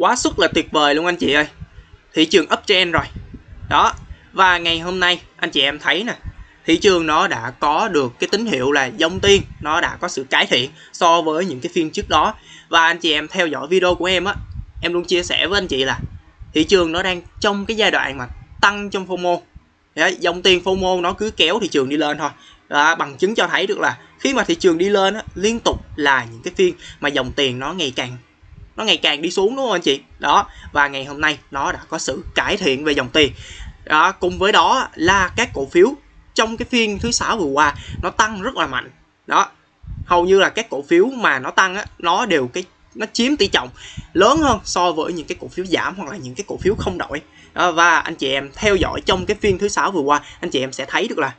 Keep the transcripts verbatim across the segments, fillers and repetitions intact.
quá sức là tuyệt vời luôn anh chị ơi. Thị trường uptrend rồi. Đó. Và ngày hôm nay anh chị em thấy nè, thị trường nó đã có được cái tín hiệu là dòng tiền nó đã có sự cải thiện so với những cái phiên trước đó. Và anh chị em theo dõi video của em á, em luôn chia sẻ với anh chị là thị trường nó đang trong cái giai đoạn mà tăng trong FOMO. Đấy, dòng tiền FOMO nó cứ kéo thị trường đi lên thôi. Đó, bằng chứng cho thấy được là khi mà thị trường đi lên á, liên tục là những cái phiên mà dòng tiền nó ngày càng nó ngày càng đi xuống, đúng không anh chị? Đó, và ngày hôm nay nó đã có sự cải thiện về dòng tiền. Đó, cùng với đó là các cổ phiếu trong cái phiên thứ sáu vừa qua nó tăng rất là mạnh. Đó, hầu như là các cổ phiếu mà nó tăng á, nó đều cái nó chiếm tỷ trọng lớn hơn so với những cái cổ phiếu giảm hoặc là những cái cổ phiếu không đổi. Đó, và anh chị em theo dõi trong cái phiên thứ sáu vừa qua, anh chị em sẽ thấy được là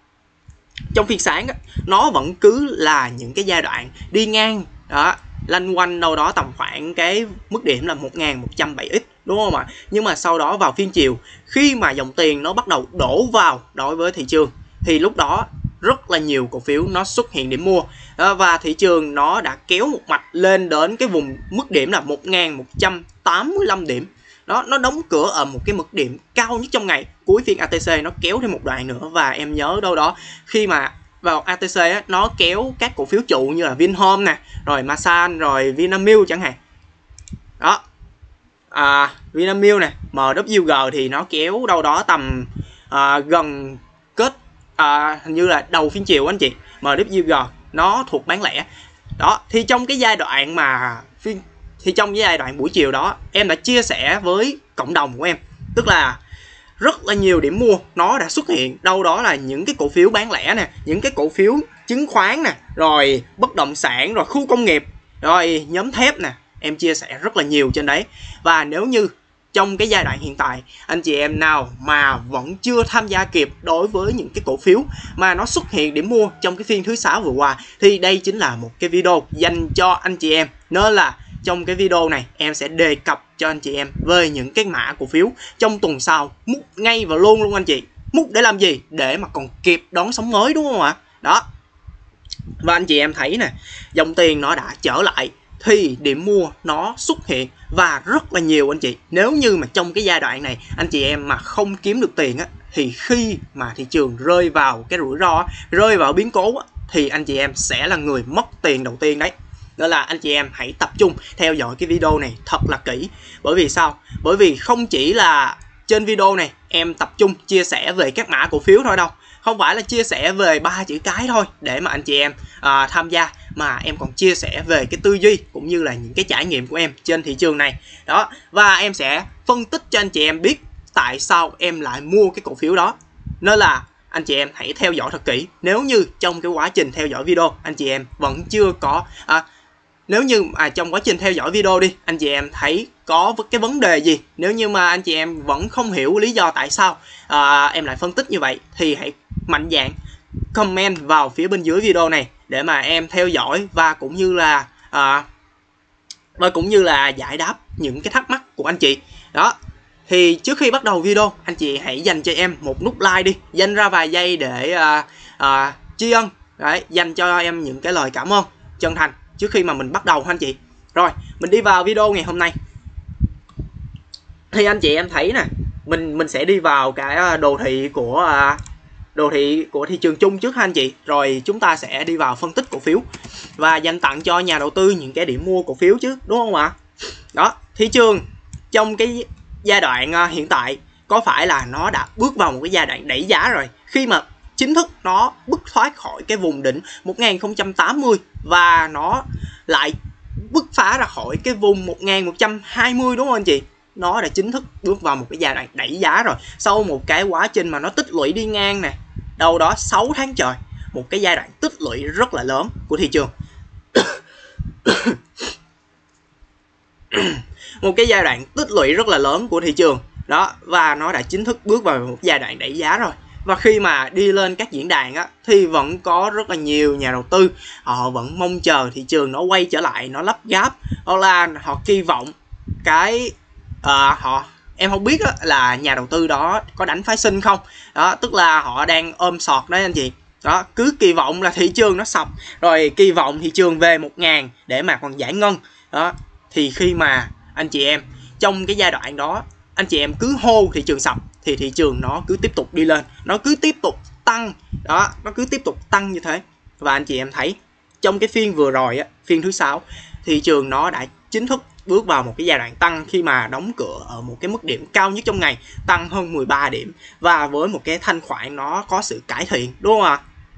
trong phiên sáng á, nó vẫn cứ là những cái giai đoạn đi ngang, đó, lanh quanh đâu đó tầm khoảng cái mức điểm là một nghìn một trăm bảy x, đúng không ạ? Nhưng mà sau đó vào phiên chiều, khi mà dòng tiền nó bắt đầu đổ vào đối với thị trường thì lúc đó rất là nhiều cổ phiếu nó xuất hiện điểm mua. Đó, và thị trường nó đã kéo một mạch lên đến cái vùng mức điểm là một nghìn một trăm tám mươi lăm điểm. Đó, nó đóng cửa ở một cái mức điểm cao nhất trong ngày. Cuối phiên a tê xê nó kéo thêm một đoạn nữa, và em nhớ đâu đó khi mà vào a tê xê á, nó kéo các cổ phiếu trụ như là Vinhome nè, rồi Masan, rồi Vinamilk chẳng hạn. Đó, à, Vinamilk nè, em vê kép giê thì nó kéo đâu đó tầm à, gần kết à, hình như là đầu phiên chiều anh chị. em vê kép giê nó thuộc bán lẻ. Đó, thì trong cái giai đoạn mà phiên thì trong giai đoạn buổi chiều đó, em đã chia sẻ với cộng đồng của em, tức là rất là nhiều điểm mua nó đã xuất hiện, đâu đó là những cái cổ phiếu bán lẻ nè, những cái cổ phiếu chứng khoán nè, rồi bất động sản, rồi khu công nghiệp, rồi nhóm thép nè, em chia sẻ rất là nhiều trên đấy. Và nếu như trong cái giai đoạn hiện tại anh chị em nào mà vẫn chưa tham gia kịp đối với những cái cổ phiếu mà nó xuất hiện điểm mua trong cái phiên thứ sáu vừa qua, thì đây chính là một cái video dành cho anh chị em. Nên là trong cái video này em sẽ đề cập cho anh chị em về những cái mã cổ phiếu trong tuần sau, múc ngay vào luôn luôn anh chị. Múc để làm gì? Để mà còn kịp đón sóng mới, đúng không ạ? Đó. Và anh chị em thấy nè, dòng tiền nó đã trở lại thì điểm mua nó xuất hiện và rất là nhiều anh chị. Nếu như mà trong cái giai đoạn này anh chị em mà không kiếm được tiền á, thì khi mà thị trường rơi vào cái rủi ro, rơi vào biến cố á, thì anh chị em sẽ là người mất tiền đầu tiên đấy. Đó là anh chị em hãy tập trung theo dõi cái video này thật là kỹ. Bởi vì sao? Bởi vì không chỉ là trên video này em tập trung chia sẻ về các mã cổ phiếu thôi đâu, không phải là chia sẻ về ba chữ cái thôi để mà anh chị em à, tham gia, mà em còn chia sẻ về cái tư duy cũng như là những cái trải nghiệm của em trên thị trường này. Đó, và em sẽ phân tích cho anh chị em biết tại sao em lại mua cái cổ phiếu đó. Nên là anh chị em hãy theo dõi thật kỹ. Nếu như trong cái quá trình theo dõi video anh chị em vẫn chưa có à, nếu như à, trong quá trình theo dõi video đi, anh chị em thấy có cái vấn đề gì, nếu như mà anh chị em vẫn không hiểu lý do tại sao à, em lại phân tích như vậy, thì hãy mạnh dạn comment vào phía bên dưới video này để mà em theo dõi và cũng như là à, và cũng như là giải đáp những cái thắc mắc của anh chị. Đó, thì trước khi bắt đầu video, anh chị hãy dành cho em một nút like đi, dành ra vài giây để à, à, tri ân, đấy, dành cho em những cái lời cảm ơn chân thành trước khi mà mình bắt đầu anh chị. Rồi, mình đi vào video ngày hôm nay. Thì anh chị em thấy nè, mình mình sẽ đi vào cái đồ thị của đồ thị của thị trường chung trước ha anh chị. Rồi chúng ta sẽ đi vào phân tích cổ phiếu và dành tặng cho nhà đầu tư những cái điểm mua cổ phiếu chứ, đúng không ạ? Đó, thị trường trong cái giai đoạn hiện tại có phải là nó đã bước vào một cái giai đoạn đẩy giá rồi, khi mà chính thức nó bứt thoát khỏi cái vùng đỉnh một nghìn không trăm tám mươi và nó lại bứt phá ra khỏi cái vùng một nghìn một trăm hai mươi, đúng không anh chị? Nó đã chính thức bước vào một cái giai đoạn đẩy giá rồi, sau một cái quá trình mà nó tích lũy đi ngang nè, đâu đó sáu tháng trời, một cái giai đoạn tích lũy rất là lớn của thị trường. Một cái giai đoạn tích lũy rất là lớn của thị trường đó, và nó đã chính thức bước vào một giai đoạn đẩy giá rồi. Và khi mà đi lên các diễn đàn á, thì vẫn có rất là nhiều nhà đầu tư họ vẫn mong chờ thị trường nó quay trở lại, nó lắp gáp, hoặc là họ kỳ vọng cái à, họ em không biết á, là nhà đầu tư đó có đánh phái sinh không. Đó, tức là họ đang ôm sọt đấy anh chị. Đó, cứ kỳ vọng là thị trường nó sập, rồi kỳ vọng thị trường về một ngàn để mà còn giải ngân. Đó, thì khi mà anh chị em trong cái giai đoạn đó anh chị em cứ hô thị trường sập thì thị trường nó cứ tiếp tục đi lên, nó cứ tiếp tục tăng đó, nó cứ tiếp tục tăng như thế. Và anh chị em thấy trong cái phiên vừa rồi á, phiên thứ sáu, thị trường nó đã chính thức bước vào một cái giai đoạn tăng khi mà đóng cửa ở một cái mức điểm cao nhất trong ngày, tăng hơn mười ba điểm, và với một cái thanh khoản nó có sự cải thiện, đúng không ạ?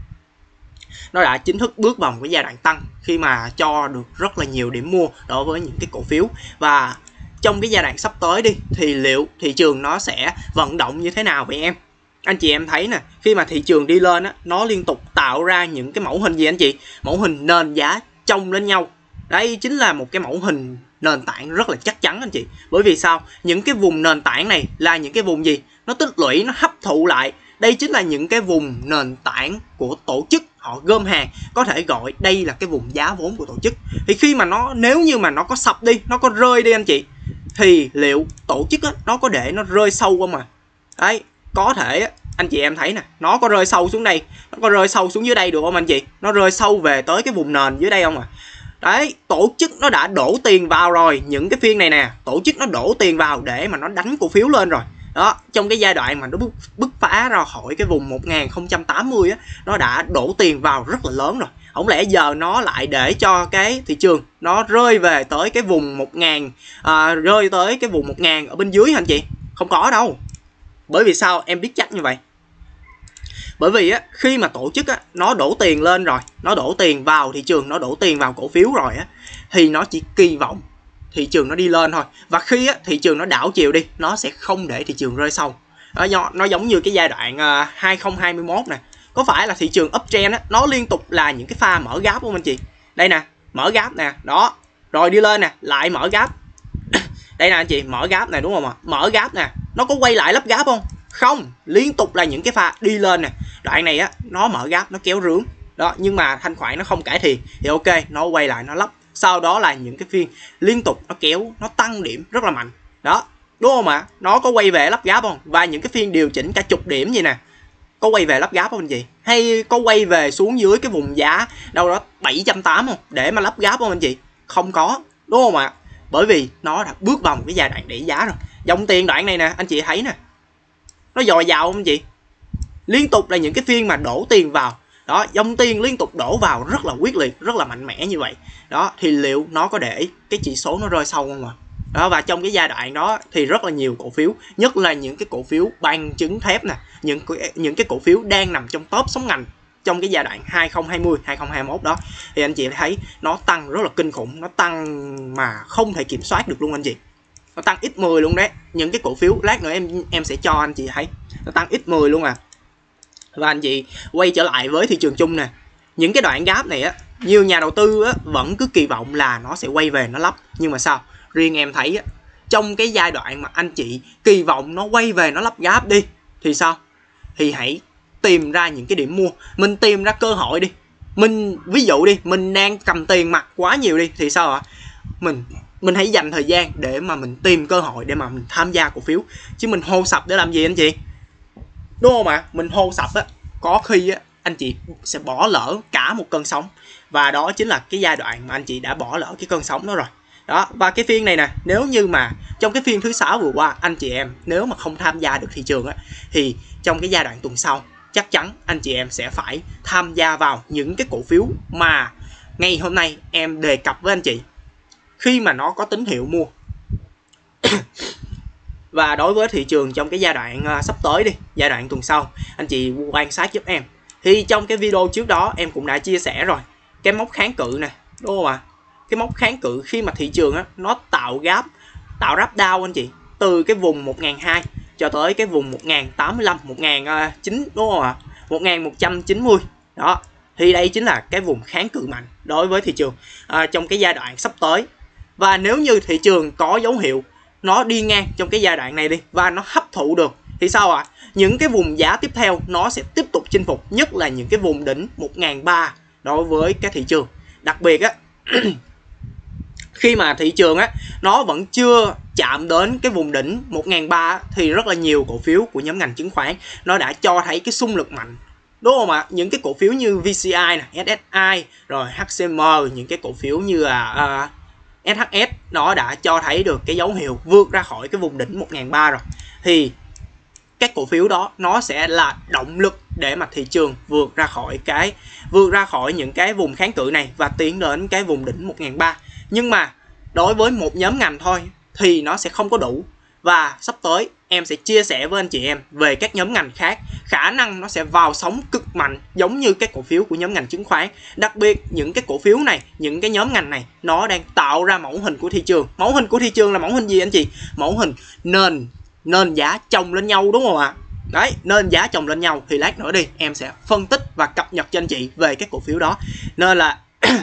Nó đã chính thức bước vào một cái giai đoạn tăng khi mà cho được rất là nhiều điểm mua đối với những cái cổ phiếu. Và trong cái giai đoạn sắp tới đi thì liệu thị trường nó sẽ vận động như thế nào vậy em? Anh chị em thấy nè, khi mà thị trường đi lên á, nó liên tục tạo ra những cái mẫu hình gì anh chị? Mẫu hình nền giá chồng lên nhau. Đây chính là một cái mẫu hình nền tảng rất là chắc chắn anh chị. Bởi vì sao? Những cái vùng nền tảng này là những cái vùng gì? Nó tích lũy, nó hấp thụ lại. Đây chính là những cái vùng nền tảng của tổ chức, họ gom hàng, có thể gọi đây là cái vùng giá vốn của tổ chức. Thì khi mà nó, nếu như mà nó có sập đi, nó có rơi đi anh chị, thì liệu tổ chức á, nó có để nó rơi sâu không à? Đấy, có thể á, anh chị em thấy nè, nó có rơi sâu xuống đây, nó có rơi sâu xuống dưới đây được không anh chị? Nó rơi sâu về tới cái vùng nền dưới đây không à? Đấy, tổ chức nó đã đổ tiền vào rồi, những cái phiên này nè, tổ chức nó đổ tiền vào để mà nó đánh cổ phiếu lên rồi. Đó, trong cái giai đoạn mà nó bứt, bứt phá ra khỏi cái vùng một nghìn không trăm tám mươi á, nó đã đổ tiền vào rất là lớn rồi. Không lẽ giờ nó lại để cho cái thị trường nó rơi về tới cái vùng một nghìn, à, rơi tới cái vùng một nghìn ở bên dưới hả anh chị? Không có đâu. Bởi vì sao em biết chắc như vậy? Bởi vì á, khi mà tổ chức á, nó đổ tiền lên rồi, nó đổ tiền vào thị trường, nó đổ tiền vào cổ phiếu rồi á, thì nó chỉ kỳ vọng thị trường nó đi lên thôi. Và khi á, thị trường nó đảo chiều đi, nó sẽ không để thị trường rơi sâu. Nó, nó giống như cái giai đoạn uh, hai không hai mốt nè. Có phải là thị trường uptrend á, nó liên tục là những cái pha mở gap không anh chị? Đây nè, mở gap nè, đó. Rồi đi lên nè, lại mở gap. Đây nè anh chị, mở gap nè đúng không ạ? Mở gap nè, nó có quay lại lắp gap không? Không, liên tục là những cái pha đi lên nè. Đoạn này á, nó mở gap, nó kéo rướn. Đó, nhưng mà thanh khoản nó không cải thiện thì ok, nó quay lại nó lắp. Sau đó là những cái phiên liên tục nó kéo, nó tăng điểm rất là mạnh. Đó, đúng không ạ? Nó có quay về lắp gap không? Và những cái phiên điều chỉnh cả chục điểm gì nè, có quay về lắp gap không anh chị? Hay có quay về xuống dưới cái vùng giá đâu đó bảy trăm tám mươi không? Để mà lắp gap không anh chị? Không có, đúng không ạ? Bởi vì nó đã bước vào một cái giai đoạn đẩy giá rồi. Dòng tiền đoạn này nè, anh chị thấy nè, nó dồi dào không anh chị? Liên tục là những cái phiên mà đổ tiền vào. Đó, dòng tiền liên tục đổ vào rất là quyết liệt, rất là mạnh mẽ như vậy. Đó, thì liệu nó có để cái chỉ số nó rơi sâu không ạ? Đó, và trong cái giai đoạn đó thì rất là nhiều cổ phiếu, nhất là những cái cổ phiếu bằng chứng thép nè, những những cái cổ phiếu đang nằm trong top sống ngành trong cái giai đoạn hai không hai không hai không hai mốt đó, thì anh chị thấy nó tăng rất là kinh khủng, nó tăng mà không thể kiểm soát được luôn anh chị. Nó tăng nhân mười luôn đấy. Những cái cổ phiếu lát nữa em em sẽ cho anh chị thấy nó tăng nhân mười luôn à. Và anh chị quay trở lại với thị trường chung nè, những cái đoạn gap này á, nhiều nhà đầu tư á, vẫn cứ kỳ vọng là nó sẽ quay về nó lắp. Nhưng mà sao? Riêng em thấy á, trong cái giai đoạn mà anh chị kỳ vọng nó quay về nó lắp gap đi, thì sao? Thì hãy tìm ra những cái điểm mua. Mình tìm ra cơ hội đi. Mình ví dụ đi, mình đang cầm tiền mặt quá nhiều đi, thì sao ạ? Mình mình hãy dành thời gian để mà mình tìm cơ hội để mà mình tham gia cổ phiếu. Chứ mình hô sập để làm gì anh chị? Đúng không ạ? Mình hô sập á, có khi á, anh chị sẽ bỏ lỡ cả một cơn sóng. Và đó chính là cái giai đoạn mà anh chị đã bỏ lỡ cái cơn sóng đó rồi. Đó, và cái phiên này nè, nếu như mà trong cái phiên thứ sáu vừa qua, anh chị em nếu mà không tham gia được thị trường á, thì trong cái giai đoạn tuần sau chắc chắn anh chị em sẽ phải tham gia vào những cái cổ phiếu mà ngày hôm nay em đề cập với anh chị, khi mà nó có tín hiệu mua. Và đối với thị trường trong cái giai đoạn uh, sắp tới đi, giai đoạn tuần sau, anh chị quan sát giúp em. Thì trong cái video trước đó em cũng đã chia sẻ rồi, cái mốc kháng cự nè, đúng không ạ? Cái mốc kháng cự khi mà thị trường á, nó tạo gap, tạo gap down anh chị, từ cái vùng một nghìn hai trăm cho tới cái vùng một nghìn tám mươi lăm, một nghìn chín trăm, đúng không ạ? một nghìn một trăm chín mươi. Đó, thì đây chính là cái vùng kháng cự mạnh đối với thị trường à, trong cái giai đoạn sắp tới. Và nếu như thị trường có dấu hiệu nó đi ngang trong cái giai đoạn này đi và nó hấp thụ được thì sao ạ? À? Những cái vùng giá tiếp theo nó sẽ tiếp tục chinh phục, nhất là những cái vùng đỉnh một nghìn ba trăm đối với cái thị trường. Đặc biệt á, khi mà thị trường á nó vẫn chưa chạm đến cái vùng đỉnh một nghìn ba trăm thì rất là nhiều cổ phiếu của nhóm ngành chứng khoán nó đã cho thấy cái xung lực mạnh, đúng không ạ? Những cái cổ phiếu như vê xê i nè, ét ét i, rồi hát xê em, những cái cổ phiếu như là uh, ét hát ét nó đã cho thấy được cái dấu hiệu vượt ra khỏi cái vùng đỉnh một nghìn ba trăm rồi, thì các cổ phiếu đó nó sẽ là động lực để mà thị trường vượt ra khỏi cái vượt ra khỏi những cái vùng kháng cự này và tiến đến cái vùng đỉnh một nghìn ba trăm. Nhưng mà đối với một nhóm ngành thôi thì nó sẽ không có đủ, và sắp tới em sẽ chia sẻ với anh chị em về các nhóm ngành khác khả năng nó sẽ vào sóng cực mạnh giống như các cổ phiếu của nhóm ngành chứng khoán. Đặc biệt những cái cổ phiếu này, những cái nhóm ngành này nó đang tạo ra mẫu hình của thị trường. Mẫu hình của thị trường là mẫu hình gì anh chị? Mẫu hình nền nền giá chồng lên nhau, đúng không ạ? Đấy, nền giá chồng lên nhau thì lát nữa đi em sẽ phân tích và cập nhật cho anh chị về các cổ phiếu đó. Nên là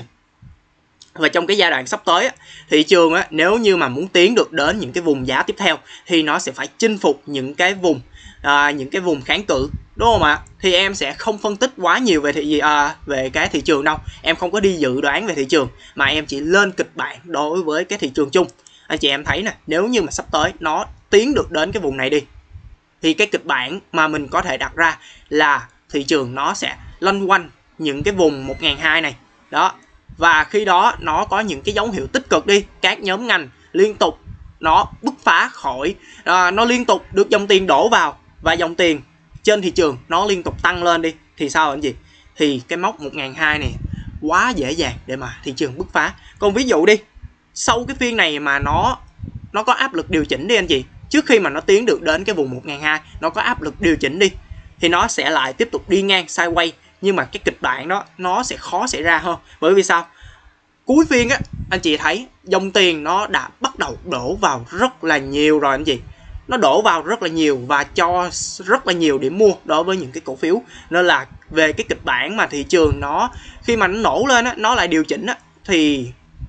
và trong cái giai đoạn sắp tới thị trường á, nếu như mà muốn tiến được đến những cái vùng giá tiếp theo thì nó sẽ phải chinh phục những cái vùng à, những cái vùng kháng cự, đúng không ạ? Thì em sẽ không phân tích quá nhiều về thị à, về cái thị trường đâu, em không có đi dự đoán về thị trường mà em chỉ lên kịch bản đối với cái thị trường chung. Anh chị em thấy nè, nếu như mà sắp tới nó tiến được đến cái vùng này đi thì cái kịch bản mà mình có thể đặt ra là thị trường nó sẽ loanh quanh những cái vùng một nghìn hai trăm này đó. Và khi đó nó có những cái dấu hiệu tích cực đi, các nhóm ngành liên tục nó bứt phá khỏi à, nó liên tục được dòng tiền đổ vào và dòng tiền trên thị trường nó liên tục tăng lên đi, thì sao anh chị? Thì cái mốc một nghìn hai trăm này quá dễ dàng để mà thị trường bứt phá. Còn ví dụ đi, sau cái phiên này mà nó nó có áp lực điều chỉnh đi anh chị, trước khi mà nó tiến được đến cái vùng một nghìn hai trăm, nó có áp lực điều chỉnh đi thì nó sẽ lại tiếp tục đi ngang sideways. Nhưng mà cái kịch bản đó nó sẽ khó xảy ra hơn. Bởi vì sao? Cuối phiên á, anh chị thấy dòng tiền nó đã bắt đầu đổ vào rất là nhiều rồi anh chị. Nó đổ vào rất là nhiều và cho rất là nhiều điểm mua đối với những cái cổ phiếu. Nên là về cái kịch bản mà thị trường nó khi mà nó nổ lên á, nó lại điều chỉnh á, thì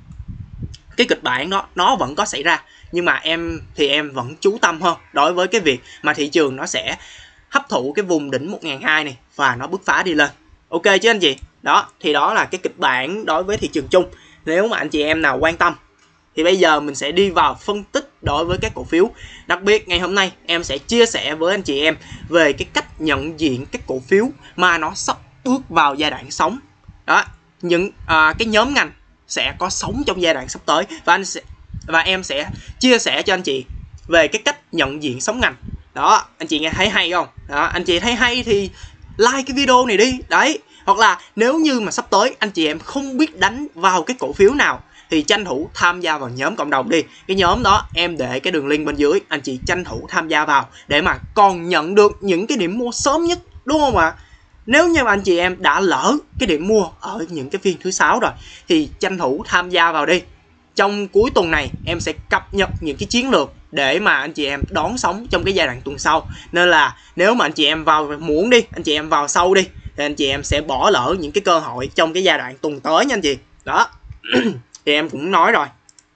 cái kịch bản đó nó vẫn có xảy ra. Nhưng mà em thì em vẫn chú tâm hơn đối với cái việc mà thị trường nó sẽ hấp thụ cái vùng đỉnh một nghìn hai trăm này và nó bứt phá đi lên. Ok chứ anh chị? Đó, thì đó là cái kịch bản đối với thị trường chung. Nếu mà anh chị em nào quan tâm thì bây giờ mình sẽ đi vào phân tích đối với các cổ phiếu. Đặc biệt ngày hôm nay em sẽ chia sẻ với anh chị em về cái cách nhận diện các cổ phiếu mà nó sắp bước vào giai đoạn sóng. Đó, những à, cái nhóm ngành sẽ có sóng trong giai đoạn sắp tới, và anh sẽ và em sẽ chia sẻ cho anh chị về cái cách nhận diện sóng ngành. Đó, anh chị nghe thấy hay không? Đó, anh chị thấy hay thì like cái video này đi. Đấy, hoặc là nếu như mà sắp tới anh chị em không biết đánh vào cái cổ phiếu nào thì tranh thủ tham gia vào nhóm cộng đồng đi. Cái nhóm đó em để cái đường link bên dưới, anh chị tranh thủ tham gia vào để mà còn nhận được những cái điểm mua sớm nhất, đúng không ạ? Nếu như mà anh chị em đã lỡ cái điểm mua ở những cái phiên thứ sáu rồi thì tranh thủ tham gia vào đi. Trong cuối tuần này em sẽ cập nhật những cái chiến lược để mà anh chị em đón sóng trong cái giai đoạn tuần sau. Nên là nếu mà anh chị em vào muộn đi, anh chị em vào sau đi thì anh chị em sẽ bỏ lỡ những cái cơ hội trong cái giai đoạn tuần tới nha anh chị. Đó. Thì em cũng nói rồi.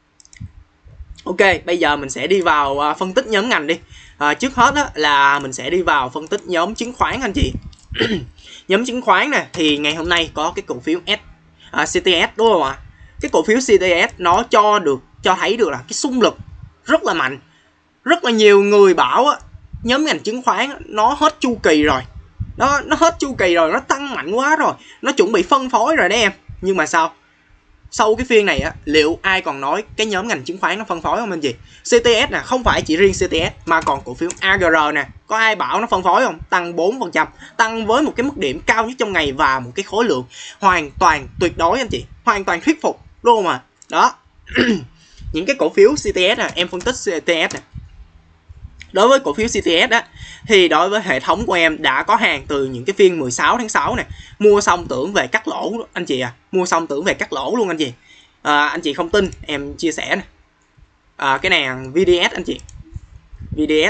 Ok, bây giờ mình sẽ đi vào uh, phân tích nhóm ngành đi. uh, Trước hết á, là mình sẽ đi vào phân tích nhóm chứng khoán anh chị. Nhóm chứng khoán nè, thì ngày hôm nay có cái cổ phiếu S, uh, xê tê ét đúng không ạ? Cái cổ phiếu xê tê ét nó cho được cho thấy được là cái xung lực rất là mạnh. Rất là nhiều người bảo á, nhóm ngành chứng khoán á, nó hết chu kỳ rồi. Nó, nó hết chu kỳ rồi, nó tăng mạnh quá rồi, nó chuẩn bị phân phối rồi đấy em. Nhưng mà sao? Sau cái phiên này á, liệu ai còn nói cái nhóm ngành chứng khoán nó phân phối không anh chị? xê tê ét nè, không phải chỉ riêng xê tê ét mà còn cổ phiếu a giê rờ nè, có ai bảo nó phân phối không? Tăng bốn phần trăm, tăng với một cái mức điểm cao nhất trong ngày và một cái khối lượng hoàn toàn tuyệt đối anh chị, hoàn toàn thuyết phục, đúng không ạ? Đó. Những cái cổ phiếu xê tê ét nè, em phân tích xê tê ét nè. Đối với cổ phiếu xê tê ét á, thì đối với hệ thống của em đã có hàng từ những cái phiên mười sáu tháng sáu này, mua xong tưởng về cắt lỗ anh chị à, mua xong tưởng về cắt lỗ luôn anh chị. À, anh chị không tin em chia sẻ nè. À, cái này vê đê ét anh chị, vê đê ét.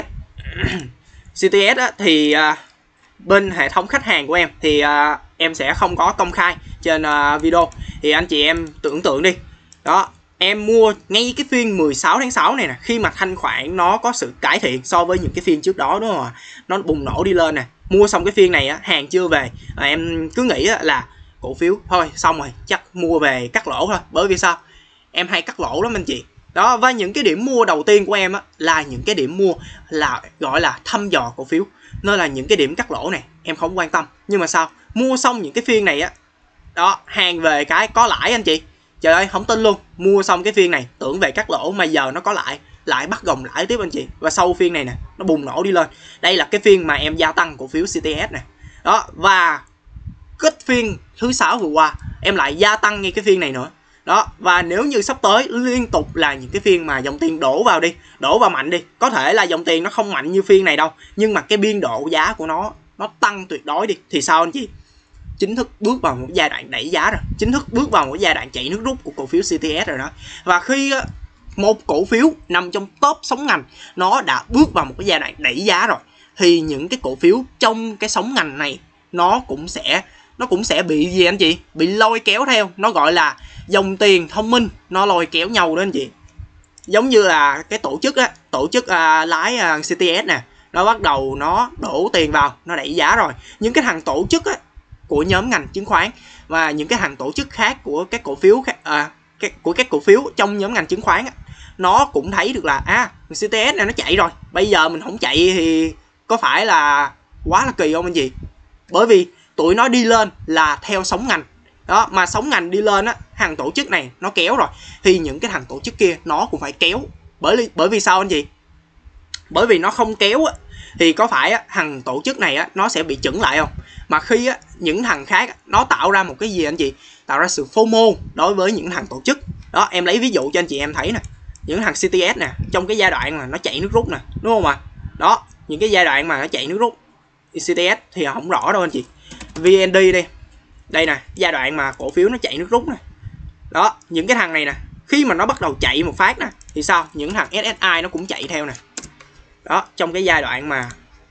xê tê ét á, thì à, bên hệ thống khách hàng của em thì à, em sẽ không có công khai trên à, video, thì anh chị em tưởng tượng đi. Đó, em mua ngay cái phiên mười sáu tháng sáu này nè, khi mà thanh khoản nó có sự cải thiện so với những cái phiên trước đó, đúng không ạ? Nó bùng nổ đi lên nè. Mua xong cái phiên này á, hàng chưa về, à, em cứ nghĩ á, là cổ phiếu thôi xong rồi, chắc mua về cắt lỗ thôi. Bởi vì sao? Em hay cắt lỗ lắm anh chị. Đó, và những cái điểm mua đầu tiên của em á, là những cái điểm mua là gọi là thăm dò cổ phiếu. Nên là những cái điểm cắt lỗ này em không quan tâm. Nhưng mà sao? Mua xong những cái phiên này á, đó, hàng về cái có lãi anh chị. Trời ơi, không tin luôn, mua xong cái phiên này tưởng về cắt lỗ mà giờ nó có lại, lại bắt gồng lãi tiếp anh chị. Và sau phiên này nè, nó bùng nổ đi lên. Đây là cái phiên mà em gia tăng cổ phiếu xê tê ét nè. Đó, và kết phiên thứ sáu vừa qua em lại gia tăng ngay cái phiên này nữa. Đó, và nếu như sắp tới liên tục là những cái phiên mà dòng tiền đổ vào đi, đổ vào mạnh đi, có thể là dòng tiền nó không mạnh như phiên này đâu, nhưng mà cái biên độ giá của nó nó tăng tuyệt đối đi thì sao anh chị? Chính thức bước vào một giai đoạn đẩy giá rồi, chính thức bước vào một giai đoạn chạy nước rút của cổ phiếu xê tê ét rồi đó. Và khi một cổ phiếu nằm trong top sóng ngành nó đã bước vào một cái giai đoạn đẩy giá rồi thì những cái cổ phiếu trong cái sóng ngành này nó cũng sẽ nó cũng sẽ bị gì anh chị? Bị lôi kéo theo, nó gọi là dòng tiền thông minh nó lôi kéo nhau đó anh chị. Giống như là cái tổ chức á, tổ chức à, lái à, xê tê ét nè, nó bắt đầu nó đổ tiền vào, nó đẩy giá rồi. Những cái thằng tổ chức á, của nhóm ngành chứng khoán và những cái thằng tổ chức khác của các cổ phiếu khác, à, các, của các cổ phiếu trong nhóm ngành chứng khoán á, nó cũng thấy được là à xê tê ét này nó chạy rồi, bây giờ mình không chạy thì có phải là quá là kỳ không anh chị? Bởi vì tụi nó đi lên là theo sóng ngành đó, mà sóng ngành đi lên á, thằng tổ chức này nó kéo rồi thì những cái thằng tổ chức kia nó cũng phải kéo. Bởi bởi vì sao anh chị? Bởi vì nó không kéo á thì có phải á, thằng tổ chức này á nó sẽ bị chững lại không? Mà khi á những thằng khác á, nó tạo ra một cái gì anh chị? Tạo ra sự FOMO đối với những thằng tổ chức. Đó, em lấy ví dụ cho anh chị em thấy nè. Những thằng xê tê ét nè, trong cái giai đoạn mà nó chạy nước rút nè, đúng không ạ? Đó, những cái giai đoạn mà nó chạy nước rút xê tê ét thì không rõ đâu anh chị. vê en đê đây. Đây nè, giai đoạn mà cổ phiếu nó chạy nước rút nè. Đó, những cái thằng này nè, khi mà nó bắt đầu chạy một phát nè thì sao? Những thằng ét ét i nó cũng chạy theo nè. Đó, trong cái giai đoạn mà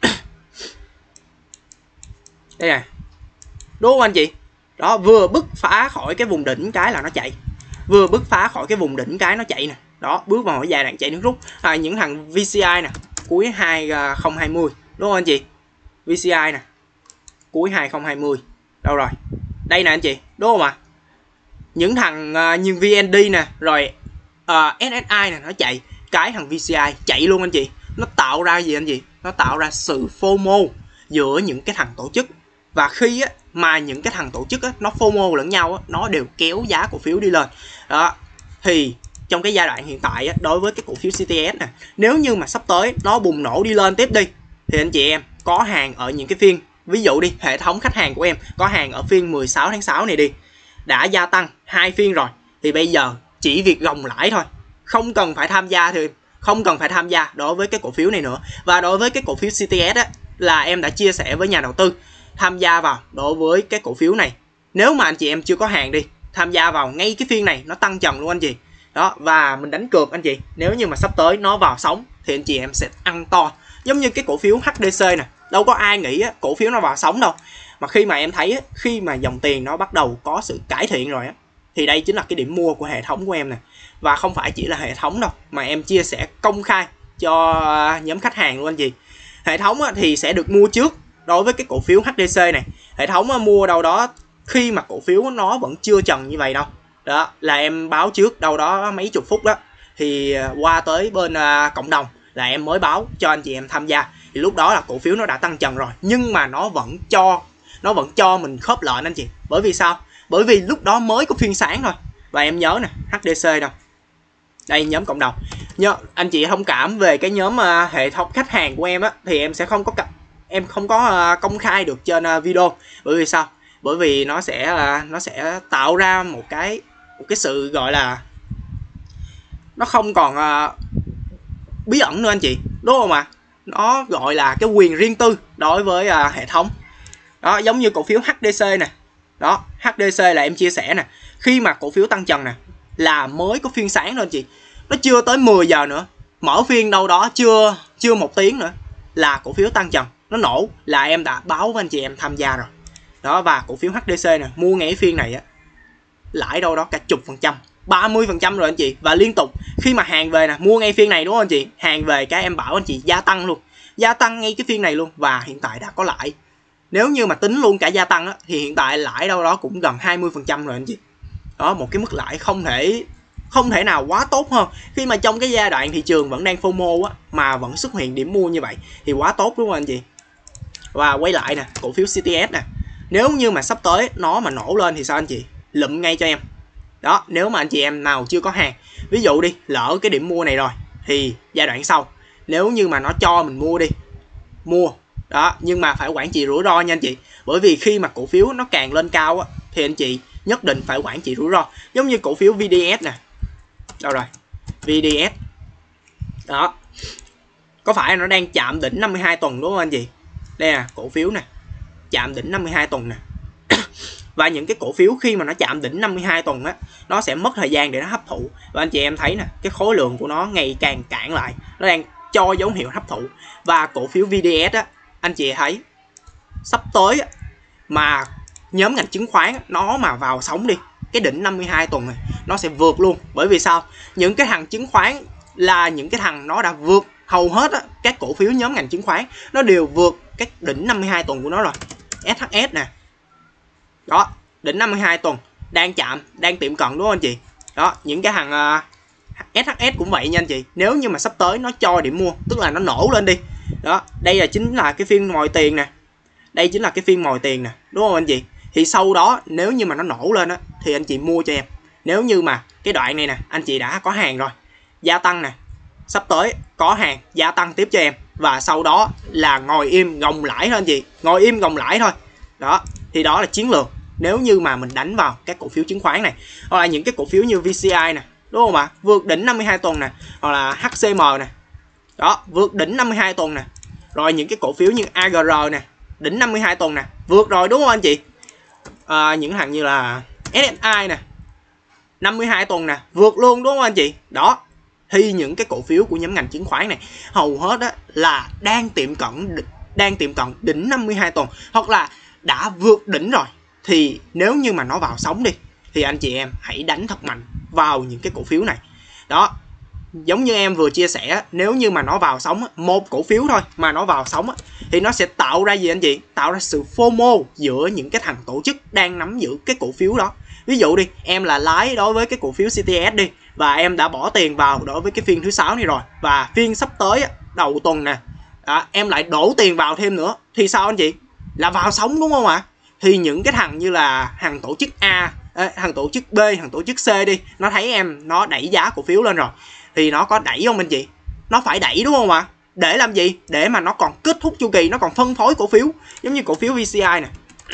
đây nè, đúng không anh chị? Đó, vừa bứt phá khỏi cái vùng đỉnh cái là nó chạy, vừa bứt phá khỏi cái vùng đỉnh cái nó chạy nè. Đó, bước vào cái giai đoạn chạy nước rút. À, những thằng vê xê i nè, cuối hai không hai không, đúng không anh chị? vê xê i nè, cuối hai không hai không. Đâu rồi? Đây nè anh chị, đúng không ạ? Những thằng uh, như vê en đê nè, rồi uh, ét ét i nè, nó chạy, cái thằng vê xê i chạy luôn anh chị. Nó tạo ra gì anh chị? Nó tạo ra sự FOMO giữa những cái thằng tổ chức. Và khi á, mà những cái thằng tổ chức á, nó FOMO lẫn nhau á, nó đều kéo giá cổ phiếu đi lên. Đó, thì trong cái giai đoạn hiện tại á, đối với cái cổ phiếu xê tê ét nè, nếu như mà sắp tới nó bùng nổ đi lên tiếp đi thì anh chị em có hàng ở những cái phiên, ví dụ đi, hệ thống khách hàng của em có hàng ở phiên mười sáu tháng sáu này đi, đã gia tăng hai phiên rồi thì bây giờ chỉ việc gồng lãi thôi, không cần phải tham gia thì không cần phải tham gia đối với cái cổ phiếu này nữa. Và đối với cái cổ phiếu xê tê ét á, là em đã chia sẻ với nhà đầu tư tham gia vào đối với cái cổ phiếu này. Nếu mà anh chị em chưa có hàng đi, tham gia vào ngay cái phiên này nó tăng trần luôn anh chị. Đó, và mình đánh cược anh chị, nếu như mà sắp tới nó vào sóng thì anh chị em sẽ ăn to. Giống như cái cổ phiếu hát đê xê nè, đâu có ai nghĩ á, cổ phiếu nó vào sóng đâu. Mà khi mà em thấy á, khi mà dòng tiền nó bắt đầu có sự cải thiện rồi á, thì đây chính là cái điểm mua của hệ thống của em nè. Và không phải chỉ là hệ thống đâu, mà em chia sẻ công khai cho nhóm khách hàng luôn anh chị. Hệ thống á, thì sẽ được mua trước đối với cái cổ phiếu hát đê xê này. Hệ thống á, mua đâu đó khi mà cổ phiếu nó vẫn chưa trần như vậy đâu. Đó, là em báo trước đâu đó mấy chục phút đó. Thì qua tới bên uh, cộng đồng là em mới báo cho anh chị em tham gia. Thì lúc đó là cổ phiếu nó đã tăng trần rồi, nhưng mà nó vẫn cho nó vẫn cho mình khớp lệnh anh chị. Bởi vì sao? Bởi vì lúc đó mới có phiên sáng thôi. Và em nhớ nè, hát đê xê đâu. Đây, nhóm cộng đồng. Nhớ anh chị thông cảm về cái nhóm uh, hệ thống khách hàng của em á, thì em sẽ không có em không có uh, công khai được trên uh, video. Bởi vì sao? Bởi vì nó sẽ uh, nó sẽ tạo ra một cái một cái sự gọi là nó không còn uh, bí ẩn nữa anh chị, đúng không ạ? Nó gọi là cái quyền riêng tư đối với uh, hệ thống. Đó, giống như cổ phiếu hát đê xê nè. Đó, hát đê xê là em chia sẻ nè, khi mà cổ phiếu tăng trần nè là mới có phiên sáng thôi anh chị. Nó chưa tới mười giờ nữa, mở phiên đâu đó chưa chưa một tiếng nữa là cổ phiếu tăng trần, nó nổ là em đã báo với anh chị em tham gia rồi. Đó, và cổ phiếu hát đê xê nè, mua ngay phiên này á, lãi đâu đó cả chục phần trăm, ba mươi phần trăm rồi anh chị. Và liên tục khi mà hàng về nè, mua ngay phiên này đúng không anh chị? Hàng về cái em bảo anh chị gia tăng luôn, gia tăng ngay cái phiên này luôn, và hiện tại đã có lãi. Nếu như mà tính luôn cả gia tăng á, thì hiện tại lãi đâu đó cũng gần hai mươi phần trăm rồi anh chị. Đó, một cái mức lãi không thể không thể nào quá tốt hơn. Khi mà trong cái giai đoạn thị trường vẫn đang FOMO á, mà vẫn xuất hiện điểm mua như vậy thì quá tốt đúng không anh chị? Và quay lại nè, cổ phiếu xê tê ét nè, nếu như mà sắp tới nó mà nổ lên thì sao anh chị? Lụm ngay cho em. Đó, nếu mà anh chị em nào chưa có hàng, ví dụ đi, lỡ cái điểm mua này rồi thì giai đoạn sau nếu như mà nó cho mình mua đi, mua đó, nhưng mà phải quản trị rủi ro nha anh chị. Bởi vì khi mà cổ phiếu nó càng lên cao á, thì anh chị nhất định phải quản trị rủi ro. Giống như cổ phiếu vê đê ét nè, đâu rồi, vê đê ét đó, có phải nó đang chạm đỉnh năm mươi hai tuần đúng không anh chị? Đây là cổ phiếu nè, chạm đỉnh năm mươi hai tuần nè. Và những cái cổ phiếu khi mà nó chạm đỉnh năm mươi hai tuần á, nó sẽ mất thời gian để nó hấp thụ. Và anh chị em thấy nè, cái khối lượng của nó ngày càng cạn lại, nó đang cho dấu hiệu hấp thụ. Và cổ phiếu vê đê ét á, anh chị thấy sắp tới á, mà nhóm ngành chứng khoán á, nó mà vào sóng đi, cái đỉnh năm mươi hai tuần này nó sẽ vượt luôn. Bởi vì sao? Những cái thằng chứng khoán là những cái thằng nó đã vượt hầu hết á, các cổ phiếu nhóm ngành chứng khoán nó đều vượt cái đỉnh năm mươi hai tuần của nó rồi. ét hát ét nè, đó, đỉnh năm mươi hai tuần đang chạm, đang tiệm cận đúng không anh chị? Đó, những cái thằng uh, ét hát ét cũng vậy nha anh chị. Nếu như mà sắp tới nó cho điểm mua, tức là nó nổ lên đi, đó, đây là chính là cái phiên mồi tiền nè, đây chính là cái phiên mồi tiền nè, đúng không anh chị? Thì sau đó nếu như mà nó nổ lên á, thì anh chị mua cho em. Nếu như mà cái đoạn này nè, anh chị đã có hàng rồi, gia tăng nè, sắp tới có hàng gia tăng tiếp cho em. Và sau đó là ngồi im gồng lãi thôi anh chị, ngồi im gồng lãi thôi. Đó, thì đó là chiến lược nếu như mà mình đánh vào các cổ phiếu chứng khoán này. Hoặc là những cái cổ phiếu như vê xê i nè, đúng không ạ? Vượt đỉnh năm mươi hai tuần nè. Hoặc là hát xê em nè, đó, vượt đỉnh năm mươi hai tuần nè. Rồi những cái cổ phiếu như a giê rờ nè, đỉnh năm mươi hai tuần nè, vượt rồi đúng không anh chị? À, những thằng như là ét ét i nè, năm mươi hai tuần nè, vượt luôn đúng không anh chị? Đó, thì những cái cổ phiếu của nhóm ngành chứng khoán này hầu hết á, là đang tiệm cận đang tiệm cận đỉnh năm mươi hai tuần, hoặc là đã vượt đỉnh rồi. Thì nếu như mà nó vào sóng đi, thì anh chị em hãy đánh thật mạnh vào những cái cổ phiếu này. Đó, giống như em vừa chia sẻ, nếu như mà nó vào sóng, một cổ phiếu thôi mà nó vào sóng, thì nó sẽ tạo ra gì anh chị? Tạo ra sự FOMO giữa những cái thằng tổ chức đang nắm giữ cái cổ phiếu đó. Ví dụ đi, em là lái đối với cái cổ phiếu xê tê ét đi, và em đã bỏ tiền vào đối với cái phiên thứ sáu này rồi, và phiên sắp tới đầu tuần nè, à, em lại đổ tiền vào thêm nữa, thì sao anh chị? Là vào sóng đúng không ạ? Thì những cái thằng như là thằng tổ chức A, thằng tổ chức B, thằng tổ chức C đi, nó thấy em nó đẩy giá cổ phiếu lên rồi, thì nó có đẩy không anh chị? Nó phải đẩy đúng không ạ? Để làm gì? Để mà nó còn kết thúc chu kỳ, nó còn phân phối cổ phiếu. Giống như cổ phiếu vê xê i nè.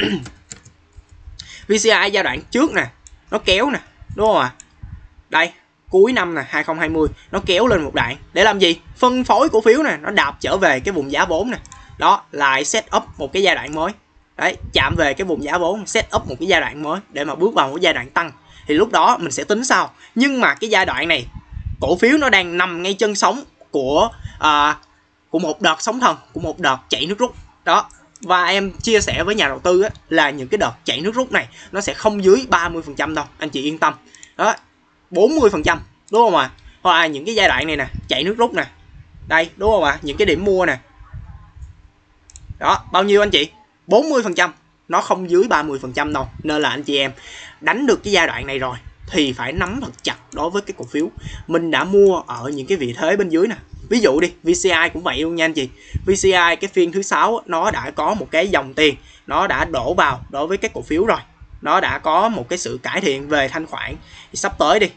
vê xê i giai đoạn trước nè, nó kéo nè, đúng không ạ? Đây, cuối năm nè, hai không hai không, nó kéo lên một đoạn. Để làm gì? Phân phối cổ phiếu nè, nó đạp trở về cái vùng giá vốn nè. Đó, lại set up một cái giai đoạn mới. Đấy, chạm về cái vùng giá vốn, set up một cái giai đoạn mới để mà bước vào một giai đoạn tăng. Thì lúc đó mình sẽ tính sau. Nhưng mà cái giai đoạn này, cổ phiếu nó đang nằm ngay chân sóng của à, của một đợt sóng thần, của một đợt chạy nước rút. Đó, và em chia sẻ với nhà đầu tư á, là những cái đợt chạy nước rút này nó sẽ không dưới ba mươi phần trăm đâu, anh chị yên tâm. Đó, bốn mươi phần trăm đúng không ạ? À? Hoặc là những cái giai đoạn này nè, chạy nước rút nè. Đây, đúng không ạ? À? Những cái điểm mua nè. Đó, bao nhiêu anh chị? bốn mươi phần trăm, nó không dưới ba mươi phần trăm đâu. Nên là anh chị em đánh được cái giai đoạn này rồi thì phải nắm thật chặt đối với cái cổ phiếu. Mình đã mua ở những cái vị thế bên dưới nè. Ví dụ đi, vê xê i cũng vậy luôn nha anh chị. vê xê i cái phiên thứ sáu nó đã có một cái dòng tiền nó đã đổ vào đối với cái cổ phiếu rồi. Nó đã có một cái sự cải thiện về thanh khoản. Thì sắp tới đi.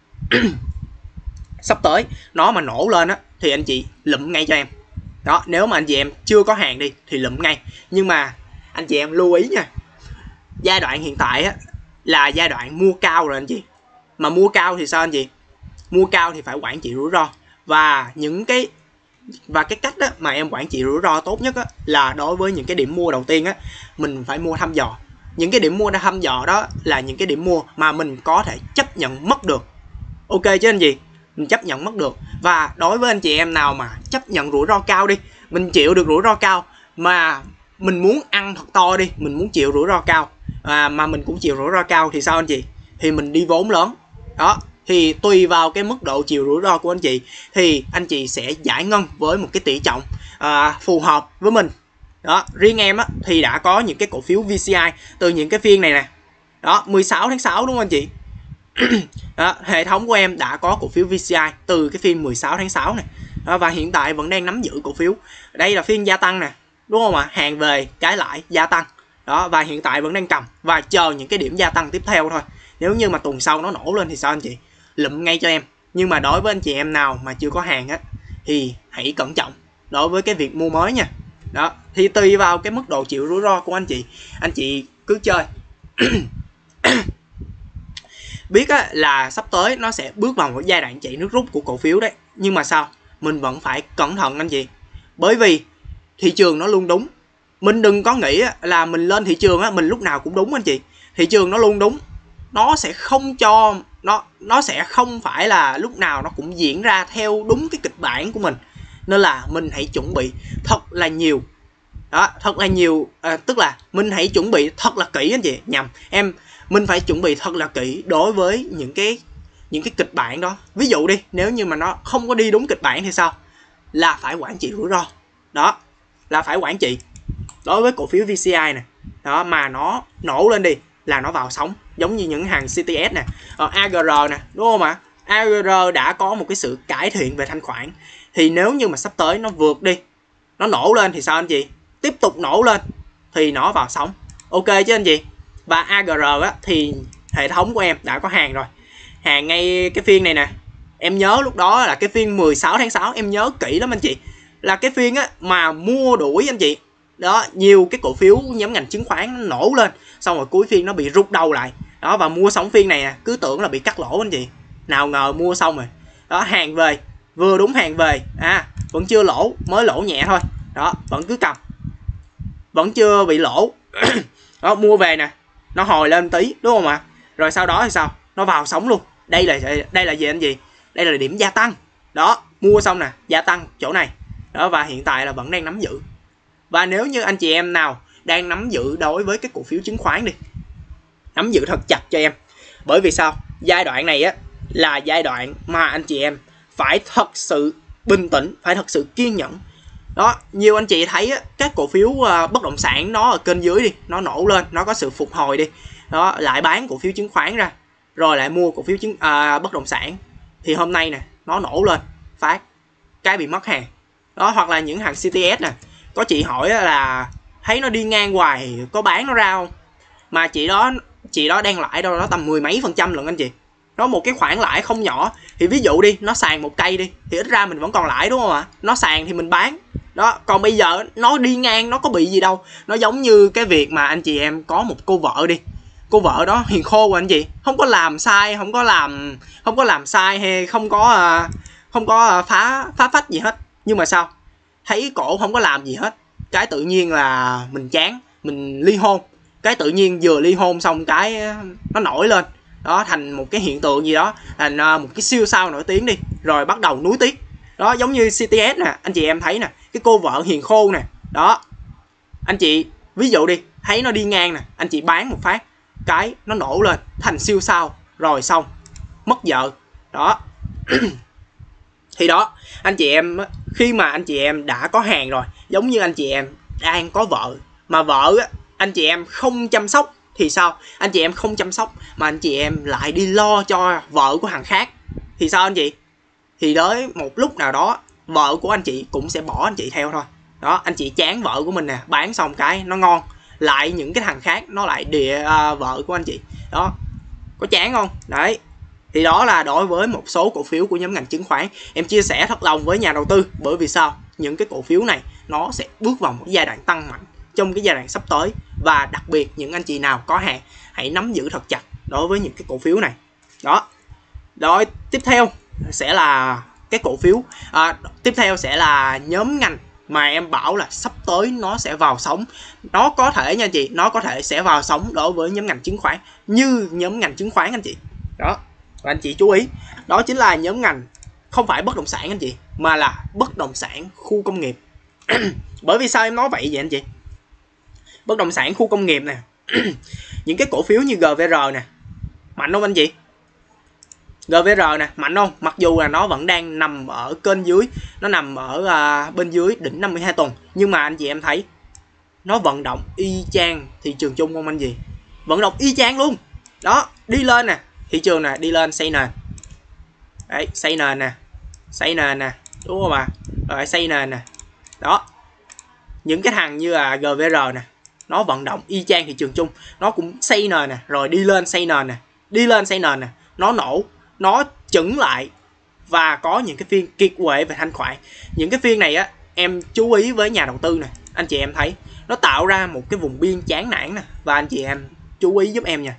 Sắp tới nó mà nổ lên á thì anh chị lụm ngay cho em. Đó, nếu mà anh chị em chưa có hàng đi thì lụm ngay. Nhưng mà anh chị em lưu ý nha, giai đoạn hiện tại á là giai đoạn mua cao rồi anh chị. Mà mua cao thì sao anh chị? Mua cao thì phải quản trị rủi ro. Và những cái và cái cách á, mà em quản trị rủi ro tốt nhất á, là đối với những cái điểm mua đầu tiên á, mình phải mua thăm dò. Những cái điểm mua đã thăm dò đó là những cái điểm mua mà mình có thể chấp nhận mất được. Ok chứ anh chị? Mình chấp nhận mất được. Và đối với anh chị em nào mà chấp nhận rủi ro cao đi, mình chịu được rủi ro cao, mà mình muốn ăn thật to đi, mình muốn chịu rủi ro cao, à, mà mình cũng chịu rủi ro cao thì sao anh chị? Thì mình đi vốn lớn. Đó, thì tùy vào cái mức độ chịu rủi ro của anh chị thì anh chị sẽ giải ngân với một cái tỷ trọng à, phù hợp với mình. Đó, riêng em á, thì đã có những cái cổ phiếu vê xê i từ những cái phiên này nè. Đó, mười sáu tháng sáu đúng không anh chị? Đó, hệ thống của em đã có cổ phiếu vê xê i từ cái phiên mười sáu tháng sáu này. Đó, và hiện tại vẫn đang nắm giữ cổ phiếu. Đây là phiên gia tăng nè, đúng không ạ? Hàng về cái lại gia tăng. Đó, và hiện tại vẫn đang cầm và chờ những cái điểm gia tăng tiếp theo thôi. Nếu như mà tuần sau nó nổ lên thì sao anh chị? Lụm ngay cho em. Nhưng mà đối với anh chị em nào mà chưa có hàng á thì hãy cẩn trọng đối với cái việc mua mới nha. Đó, thì tùy vào cái mức độ chịu rủi ro của anh chị, anh chị cứ chơi. Biết á, là sắp tới nó sẽ bước vào một giai đoạn chạy nước rút của cổ phiếu đấy, nhưng mà sao? Mình vẫn phải cẩn thận anh chị. Bởi vì thị trường nó luôn đúng. Mình đừng có nghĩ là mình lên thị trường á, mình lúc nào cũng đúng anh chị. Thị trường nó luôn đúng. Nó sẽ không cho nó nó sẽ không phải là lúc nào nó cũng diễn ra theo đúng cái kịch bản của mình. Nên là mình hãy chuẩn bị thật là nhiều. Đó, thật là nhiều, à, tức là mình hãy chuẩn bị thật là kỹ anh chị, nhầm em, mình phải chuẩn bị thật là kỹ đối với những cái những cái kịch bản đó. Ví dụ đi, nếu như mà nó không có đi đúng kịch bản thì sao? Là phải quản trị rủi ro. Đó, là phải quản trị. Đối với cổ phiếu vê xê i nè, đó, mà nó nổ lên đi là nó vào sóng, giống như những hàng xê tê ét nè, ờ, a giê rờ nè, đúng không ạ? a giê rờ đã có một cái sự cải thiện về thanh khoản, thì nếu như mà sắp tới nó vượt đi, nó nổ lên thì sao anh chị? Tiếp tục nổ lên thì nó vào sóng, ok chứ anh chị? Và a giê rờ á, thì hệ thống của em đã có hàng rồi, hàng ngay cái phiên này nè. Em nhớ lúc đó là cái phiên mười sáu tháng sáu, em nhớ kỹ lắm anh chị, là cái phiên á mà mua đuổi anh chị. Đó, nhiều cái cổ phiếu nhóm ngành chứng khoán nó nổ lên, xong rồi cuối phiên nó bị rút đầu lại. Đó, và mua xong phiên này nè, cứ tưởng là bị cắt lỗ anh chị. Nào ngờ mua xong rồi. Đó, hàng về, vừa đúng hàng về, à, vẫn chưa lỗ, mới lỗ nhẹ thôi. Đó, vẫn cứ cầm. Vẫn chưa bị lỗ. Đó, mua về nè, nó hồi lên tí, đúng không ạ? Rồi sau đó thì sao? Nó vào sóng luôn. Đây là đây là gì anh chị? Đây là điểm gia tăng. Đó, mua xong nè, gia tăng chỗ này. Đó, và hiện tại là vẫn đang nắm giữ. Và nếu như anh chị em nào đang nắm giữ đối với cái cổ phiếu chứng khoán đi, nắm giữ thật chặt cho em. Bởi vì sao? Giai đoạn này á là giai đoạn mà anh chị em phải thật sự bình tĩnh, phải thật sự kiên nhẫn. Đó, nhiều anh chị thấy á, các cổ phiếu uh, bất động sản nó ở kênh dưới đi, nó nổ lên, nó có sự phục hồi đi. Đó, lại bán cổ phiếu chứng khoán ra, rồi lại mua cổ phiếu chứng uh, bất động sản. Thì hôm nay nè, nó nổ lên, phát cái bị mất hàng. Đó, hoặc là những hàng xê tê ét nè. Có chị hỏi là thấy nó đi ngang hoài, có bán nó ra không? Mà chị đó chị đó đang lãi đâu đó tầm mười mấy phần trăm lần anh chị. Nó một cái khoản lãi không nhỏ. Thì ví dụ đi, nó sàn một cây đi, thì ít ra mình vẫn còn lãi đúng không ạ? Nó sàn thì mình bán. Đó, còn bây giờ nó đi ngang, nó có bị gì đâu. Nó giống như cái việc mà anh chị em có một cô vợ đi. Cô vợ đó hiền khô của anh chị, không có làm sai, không có làm không có làm sai hay không có không có phá phá phách gì hết. Nhưng mà sao? Thấy cổ không có làm gì hết, cái tự nhiên là mình chán, mình ly hôn. Cái tự nhiên vừa ly hôn xong cái nó nổi lên. Đó, thành một cái hiện tượng gì đó, thành một cái siêu sao nổi tiếng đi, rồi bắt đầu nuối tiếc. Đó, giống như xê tê ét nè, anh chị em thấy nè, cái cô vợ hiền khô nè. Đó, anh chị ví dụ đi, thấy nó đi ngang nè, anh chị bán một phát, cái nó nổ lên thành siêu sao, rồi xong mất vợ. Đó. Thì đó, anh chị em khi mà anh chị em đã có hàng rồi, giống như anh chị em đang có vợ, mà vợ anh chị em không chăm sóc thì sao? Anh chị em không chăm sóc mà anh chị em lại đi lo cho vợ của thằng khác thì sao anh chị? Thì tới một lúc nào đó vợ của anh chị cũng sẽ bỏ anh chị theo thôi. Đó, anh chị chán vợ của mình nè, bán xong cái nó ngon, lại những cái thằng khác nó lại đìa uh, vợ của anh chị. Đó, có chán không? Đấy. Thì đó là đối với một số cổ phiếu của nhóm ngành chứng khoán. Em chia sẻ thật lòng với nhà đầu tư. Bởi vì sao? Những cái cổ phiếu này nó sẽ bước vào một giai đoạn tăng mạnh trong cái giai đoạn sắp tới. Và đặc biệt những anh chị nào có hàng, hãy nắm giữ thật chặt đối với những cái cổ phiếu này. Đó. Rồi tiếp theo sẽ là cái cổ phiếu à, tiếp theo sẽ là nhóm ngành mà em bảo là sắp tới nó sẽ vào sóng. Nó có thể nha anh chị, nó có thể sẽ vào sóng đối với nhóm ngành chứng khoán như nhóm ngành chứng khoán anh chị. Đó, và anh chị chú ý, đó chính là nhóm ngành không phải bất động sản anh chị, mà là bất động sản khu công nghiệp. Bởi vì sao em nói vậy vậy anh chị? Bất động sản khu công nghiệp nè, những cái cổ phiếu như giê vê rờ nè, mạnh không anh chị? giê vê rờ nè, mạnh không? Mặc dù là nó vẫn đang nằm ở kênh dưới, nó nằm ở à, bên dưới đỉnh năm mươi hai tuần, nhưng mà anh chị em thấy nó vận động y chang thị trường chung không anh chị? Vận động y chang luôn. Đó, đi lên nè, thị trường nè, đi lên xây nền. Đấy, xây nền nè, xây nền nè, đúng không ạ? Rồi xây nền nè. Đó, những cái thằng như là giê vê rờ nè, nó vận động y chang thị trường chung, nó cũng xây nền nè, rồi đi lên xây nền nè. đi lên xây nền nè, nó nổ, nó chững lại và có những cái phiên kiệt quệ về thanh khoản. Những cái phiên này á em chú ý với nhà đầu tư nè, anh chị em thấy nó tạo ra một cái vùng biên chán nản nè, và anh chị em chú ý giúp em nha.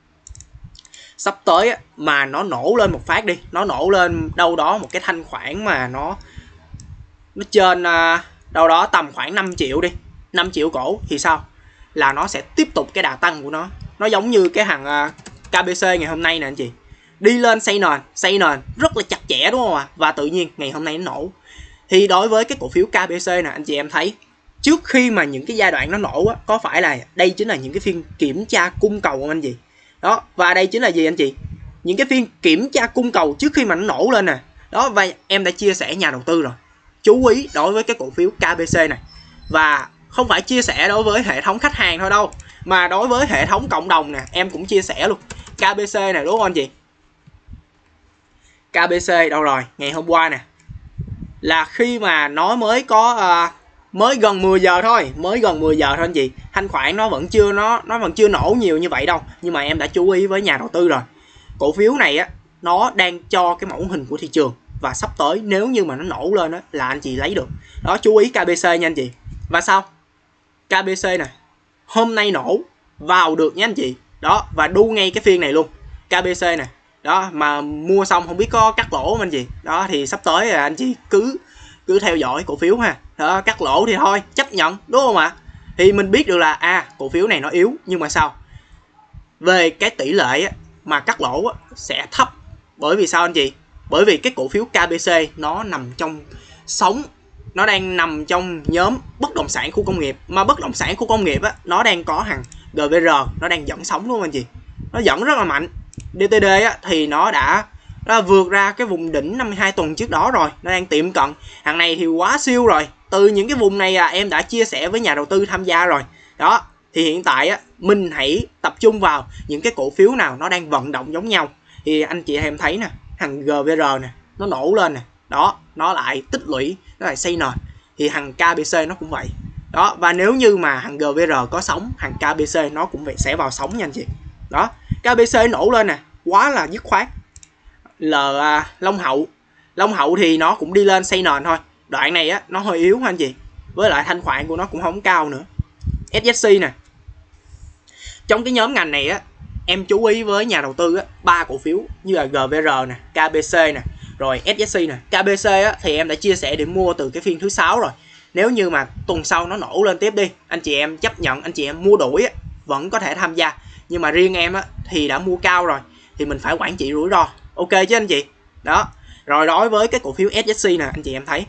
Sắp tới á, mà nó nổ lên một phát đi, nó nổ lên đâu đó một cái thanh khoản mà nó nó trên uh, đâu đó tầm khoảng năm triệu đi, năm triệu cổ thì sao? Là nó sẽ tiếp tục cái đà tăng của nó. Nó giống như cái thằng uh, ca bê xê ngày hôm nay nè anh chị. Đi lên xây nền, xây nền rất là chặt chẽ đúng không ạ? Và tự nhiên ngày hôm nay nó nổ. Thì đối với cái cổ phiếu ca bê xê nè anh chị em thấy, trước khi mà những cái giai đoạn nó nổ á, có phải là đây chính là những cái phiên kiểm tra cung cầu không anh chị? Đó, và đây chính là gì anh chị? Những cái phiên kiểm tra cung cầu trước khi mà nó nổ lên nè. Đó, và em đã chia sẻ nhà đầu tư rồi. Chú ý đối với cái cổ phiếu ca bê xê này. Và không phải chia sẻ đối với hệ thống khách hàng thôi đâu, mà đối với hệ thống cộng đồng nè, em cũng chia sẻ luôn. ca bê xê này đúng không anh chị? ca bê xê đâu rồi? Ngày hôm qua nè, là khi mà nó mới có uh, mới gần mười giờ thôi, mới gần mười giờ thôi anh chị. Thanh khoản nó vẫn chưa nó nó vẫn chưa nổ nhiều như vậy đâu, nhưng mà em đã chú ý với nhà đầu tư rồi. Cổ phiếu này á, nó đang cho cái mẫu hình của thị trường, và sắp tới nếu như mà nó nổ lên á là anh chị lấy được. Đó, chú ý ca bê xê nha anh chị. Và sao? ca bê xê nè, hôm nay nổ vào được nha anh chị. Đó, và đu ngay cái phiên này luôn. ca bê xê nè. Đó, mà mua xong không biết có cắt lỗ không anh chị. Đó, thì sắp tới là anh chị cứ cứ theo dõi cổ phiếu ha. Đó, cắt lỗ thì thôi, chấp nhận đúng không ạ? Thì mình biết được là à, cổ phiếu này nó yếu, nhưng mà sao? Về cái tỷ lệ á, mà cắt lỗ á, sẽ thấp. Bởi vì sao anh chị? Bởi vì cái cổ phiếu ca bê xê nó nằm trong sóng, nó đang nằm trong nhóm bất động sản khu công nghiệp, mà bất động sản khu công nghiệp á, nó đang có hàng giê vê rờ, nó đang dẫn sóng luôn anh chị. Nó dẫn rất là mạnh. đê tê đê á, thì nó đã nó vượt ra cái vùng đỉnh năm mươi hai tuần trước đó rồi, nó đang tiệm cận. Hàng này thì quá siêu rồi. Từ những cái vùng này à, em đã chia sẻ với nhà đầu tư tham gia rồi. Đó, thì hiện tại á, mình hãy tập trung vào những cái cổ phiếu nào nó đang vận động giống nhau. Thì anh chị em thấy nè, hàng giê vê rờ nè, nó nổ lên nè. Đó, nó lại tích lũy, nó lại xây nền. Thì hàng ca bê xê nó cũng vậy. Đó, và nếu như mà hàng giê vê rờ có sóng, hàng ca bê xê nó cũng vậy, sẽ vào sóng nha anh chị. Đó, ca bê xê nổ lên nè, quá là dứt khoát. L à, Long Hậu, Long Hậu thì nó cũng đi lên xây nền thôi. Đoạn này á, nó hơi yếu ha anh chị. Với lại thanh khoản của nó cũng không cao nữa. ét ét xê nè. Trong cái nhóm ngành này á, em chú ý với nhà đầu tư á, ba cổ phiếu như là giê vê rờ nè, ca bê xê nè, rồi ét ét xê nè. ca bê xê á, thì em đã chia sẻ để mua từ cái phiên thứ sáu rồi. Nếu như mà tuần sau nó nổ lên tiếp đi, anh chị em chấp nhận, anh chị em mua đuổi á, vẫn có thể tham gia. Nhưng mà riêng em á, thì đã mua cao rồi, thì mình phải quản trị rủi ro. Ok chứ anh chị? Đó. Rồi đối với cái cổ phiếu ét ét xê nè, anh chị em thấy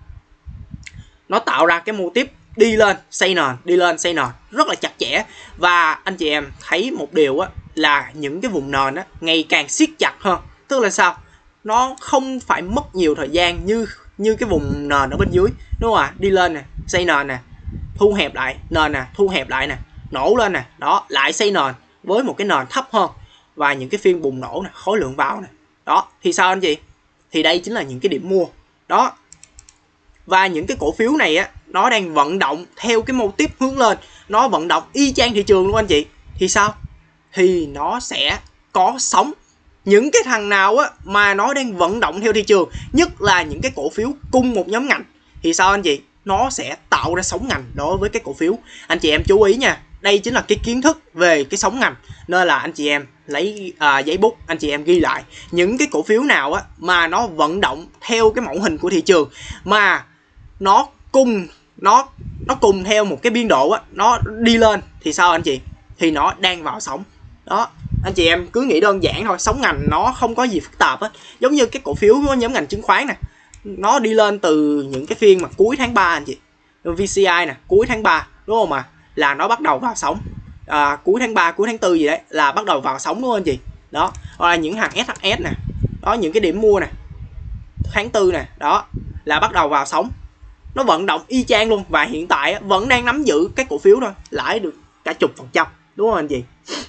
nó tạo ra cái mô típ đi lên xây nền, đi lên xây nền rất là chặt chẽ. Và anh chị em thấy một điều á, là những cái vùng nền á, ngày càng siết chặt hơn. Tức là sao? Nó không phải mất nhiều thời gian như như cái vùng nền ở bên dưới, đúng không ạ? Đi lên nè, xây nền nè, thu hẹp lại, nền nè, thu hẹp lại nè, nổ lên nè, đó, lại xây nền với một cái nền thấp hơn. Và những cái phiên bùng nổ nè, khối lượng vào nè. Đó, thì sao anh chị? Thì đây chính là những cái điểm mua. Đó. Và những cái cổ phiếu này á, nó đang vận động theo cái mô típ hướng lên, nó vận động y chang thị trường luôn anh chị. Thì sao? Thì nó sẽ có sóng. Những cái thằng nào á mà nó đang vận động theo thị trường, nhất là những cái cổ phiếu cùng một nhóm ngành, thì sao anh chị? Nó sẽ tạo ra sóng ngành đối với cái cổ phiếu. Anh chị em chú ý nha. Đây chính là cái kiến thức về cái sóng ngành. Nên là anh chị em lấy à, giấy bút, anh chị em ghi lại những cái cổ phiếu nào á mà nó vận động theo cái mẫu hình của thị trường, mà nó cùng nó nó cùng theo một cái biên độ á, nó đi lên, thì sao anh chị? Thì nó đang vào sóng. Đó, anh chị em cứ nghĩ đơn giản thôi, sóng ngành nó không có gì phức tạp á. Giống như cái cổ phiếu của nhóm ngành chứng khoán nè, nó đi lên từ những cái phiên mà cuối tháng ba anh chị. vê xê i nè, cuối tháng ba đúng không mà, là nó bắt đầu vào sóng. À, cuối tháng ba, cuối tháng tư gì đấy là bắt đầu vào sóng đúng không anh chị? Đó, hoặc là những hàng ét hát ét nè, đó, những cái điểm mua nè, tháng tư nè, đó là bắt đầu vào sóng. Nó vận động y chang luôn. Và hiện tại vẫn đang nắm giữ cái cổ phiếu thôi, lãi được cả chục phần trăm, đúng không anh chị?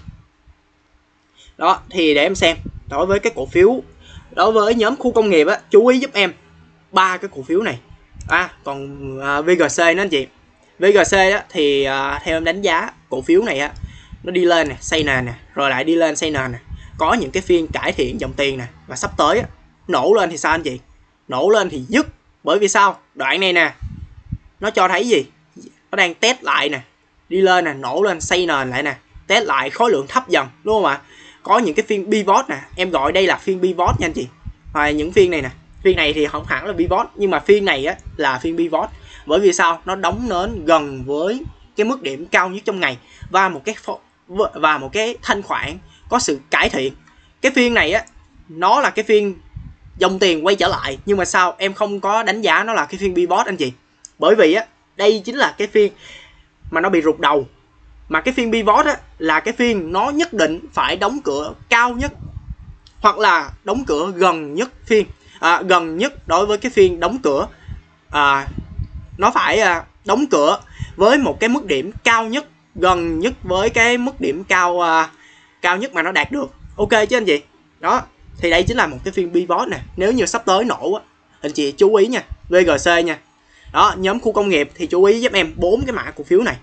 Đó, thì để em xem đối với cái cổ phiếu, đối với nhóm khu công nghiệp á, chú ý giúp em ba cái cổ phiếu này. À, còn à, vê giê xê nữa anh chị. vê giê xê á, thì à, theo em đánh giá cổ phiếu này á, nó đi lên nè, xây nền nè, rồi lại đi lên xây nền nè. có những cái phiên cải thiện dòng tiền nè, và sắp tới á, nổ lên thì sao anh chị? Nổ lên thì dứt. Bởi vì sao? Đoạn này nè, nó cho thấy gì? Nó đang test lại nè, đi lên nè, nổ lên xây nền lại nè, test lại khối lượng thấp dần, đúng không ạ? Có những cái phiên pivot nè, em gọi đây là phiên pivot nha anh chị. Và những phiên này nè, phiên này thì không hẳn là pivot, nhưng mà phiên này á là phiên pivot. Bởi vì sao? Nó đóng nến gần với cái mức điểm cao nhất trong ngày và một cái và một cái thanh khoản có sự cải thiện. Cái phiên này á, nó là cái phiên dòng tiền quay trở lại, nhưng mà sao em không có đánh giá nó là cái phiên pivot anh chị? Bởi vì á, đây chính là cái phiên mà nó bị rụt đầu. Mà cái phiên pivot á là cái phiên nó nhất định phải đóng cửa cao nhất hoặc là đóng cửa gần nhất phiên à, gần nhất đối với cái phiên đóng cửa, à, nó phải à, đóng cửa với một cái mức điểm cao nhất, gần nhất với cái mức điểm cao à, cao nhất mà nó đạt được. Ok chứ anh chị? Đó, thì đây chính là một cái phiên pivot nè. Nếu như sắp tới nổ á, anh chị chú ý nha, vê giê xê nha. Đó, nhóm khu công nghiệp thì chú ý giúp em bốn cái mã cổ phiếu này.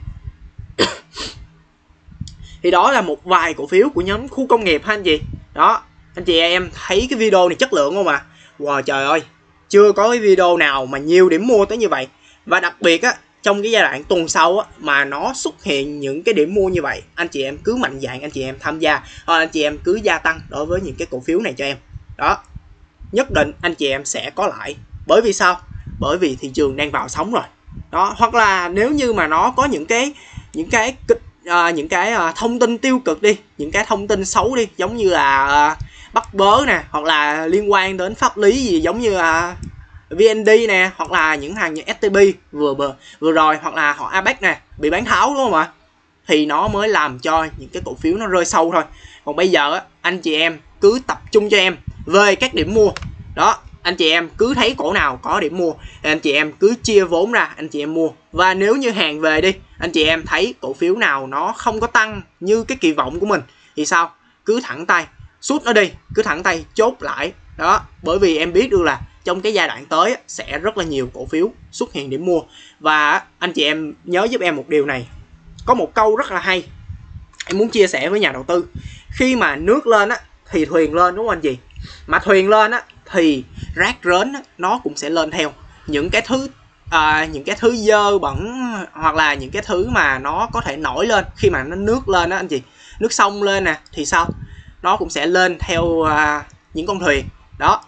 Thì đó là một vài cổ phiếu của nhóm khu công nghiệp ha anh chị. Đó, anh chị em thấy cái video này chất lượng không ạ? À? Wow, trời ơi, chưa có cái video nào mà nhiều điểm mua tới như vậy. Và đặc biệt á, trong cái giai đoạn tuần sau á, mà nó xuất hiện những cái điểm mua như vậy, anh chị em cứ mạnh dạn anh chị em tham gia, hoặc anh chị em cứ gia tăng đối với những cái cổ phiếu này cho em. Đó, nhất định anh chị em sẽ có lại. Bởi vì sao? Bởi vì thị trường đang vào sóng rồi. Đó, hoặc là nếu như mà nó có những cái những cái À, những cái à, thông tin tiêu cực đi, những cái thông tin xấu đi, giống như là à, bắt bớ nè, hoặc là liên quan đến pháp lý gì, giống như là vê en đê nè, hoặc là những hàng như ét tê bê vừa vừa, vừa rồi, hoặc là họ a pếch nè, bị bán tháo, đúng không ạ? Thì nó mới làm cho những cái cổ phiếu nó rơi sâu thôi. Còn bây giờ á, anh chị em cứ tập trung cho em về các điểm mua. Đó, anh chị em cứ thấy cổ nào có điểm mua thì anh chị em cứ chia vốn ra anh chị em mua. Và nếu như hàng về đi, anh chị em thấy cổ phiếu nào nó không có tăng như cái kỳ vọng của mình thì sao? Cứ thẳng tay sút nó đi, cứ thẳng tay chốt lại. Đó, bởi vì em biết được là trong cái giai đoạn tới sẽ rất là nhiều cổ phiếu xuất hiện điểm mua. Và anh chị em nhớ giúp em một điều này, có một câu rất là hay em muốn chia sẻ với nhà đầu tư. Khi mà nước lên á thì thuyền lên, đúng không anh chị? Mà thuyền lên á thì rác rến á, nó cũng sẽ lên theo. Những cái thứ à, những cái thứ dơ bẩn, hoặc là những cái thứ mà nó có thể nổi lên khi mà nó nước lên đó anh chị, nước sông lên nè, thì sao? Nó cũng sẽ lên theo à, những con thuyền. Đó,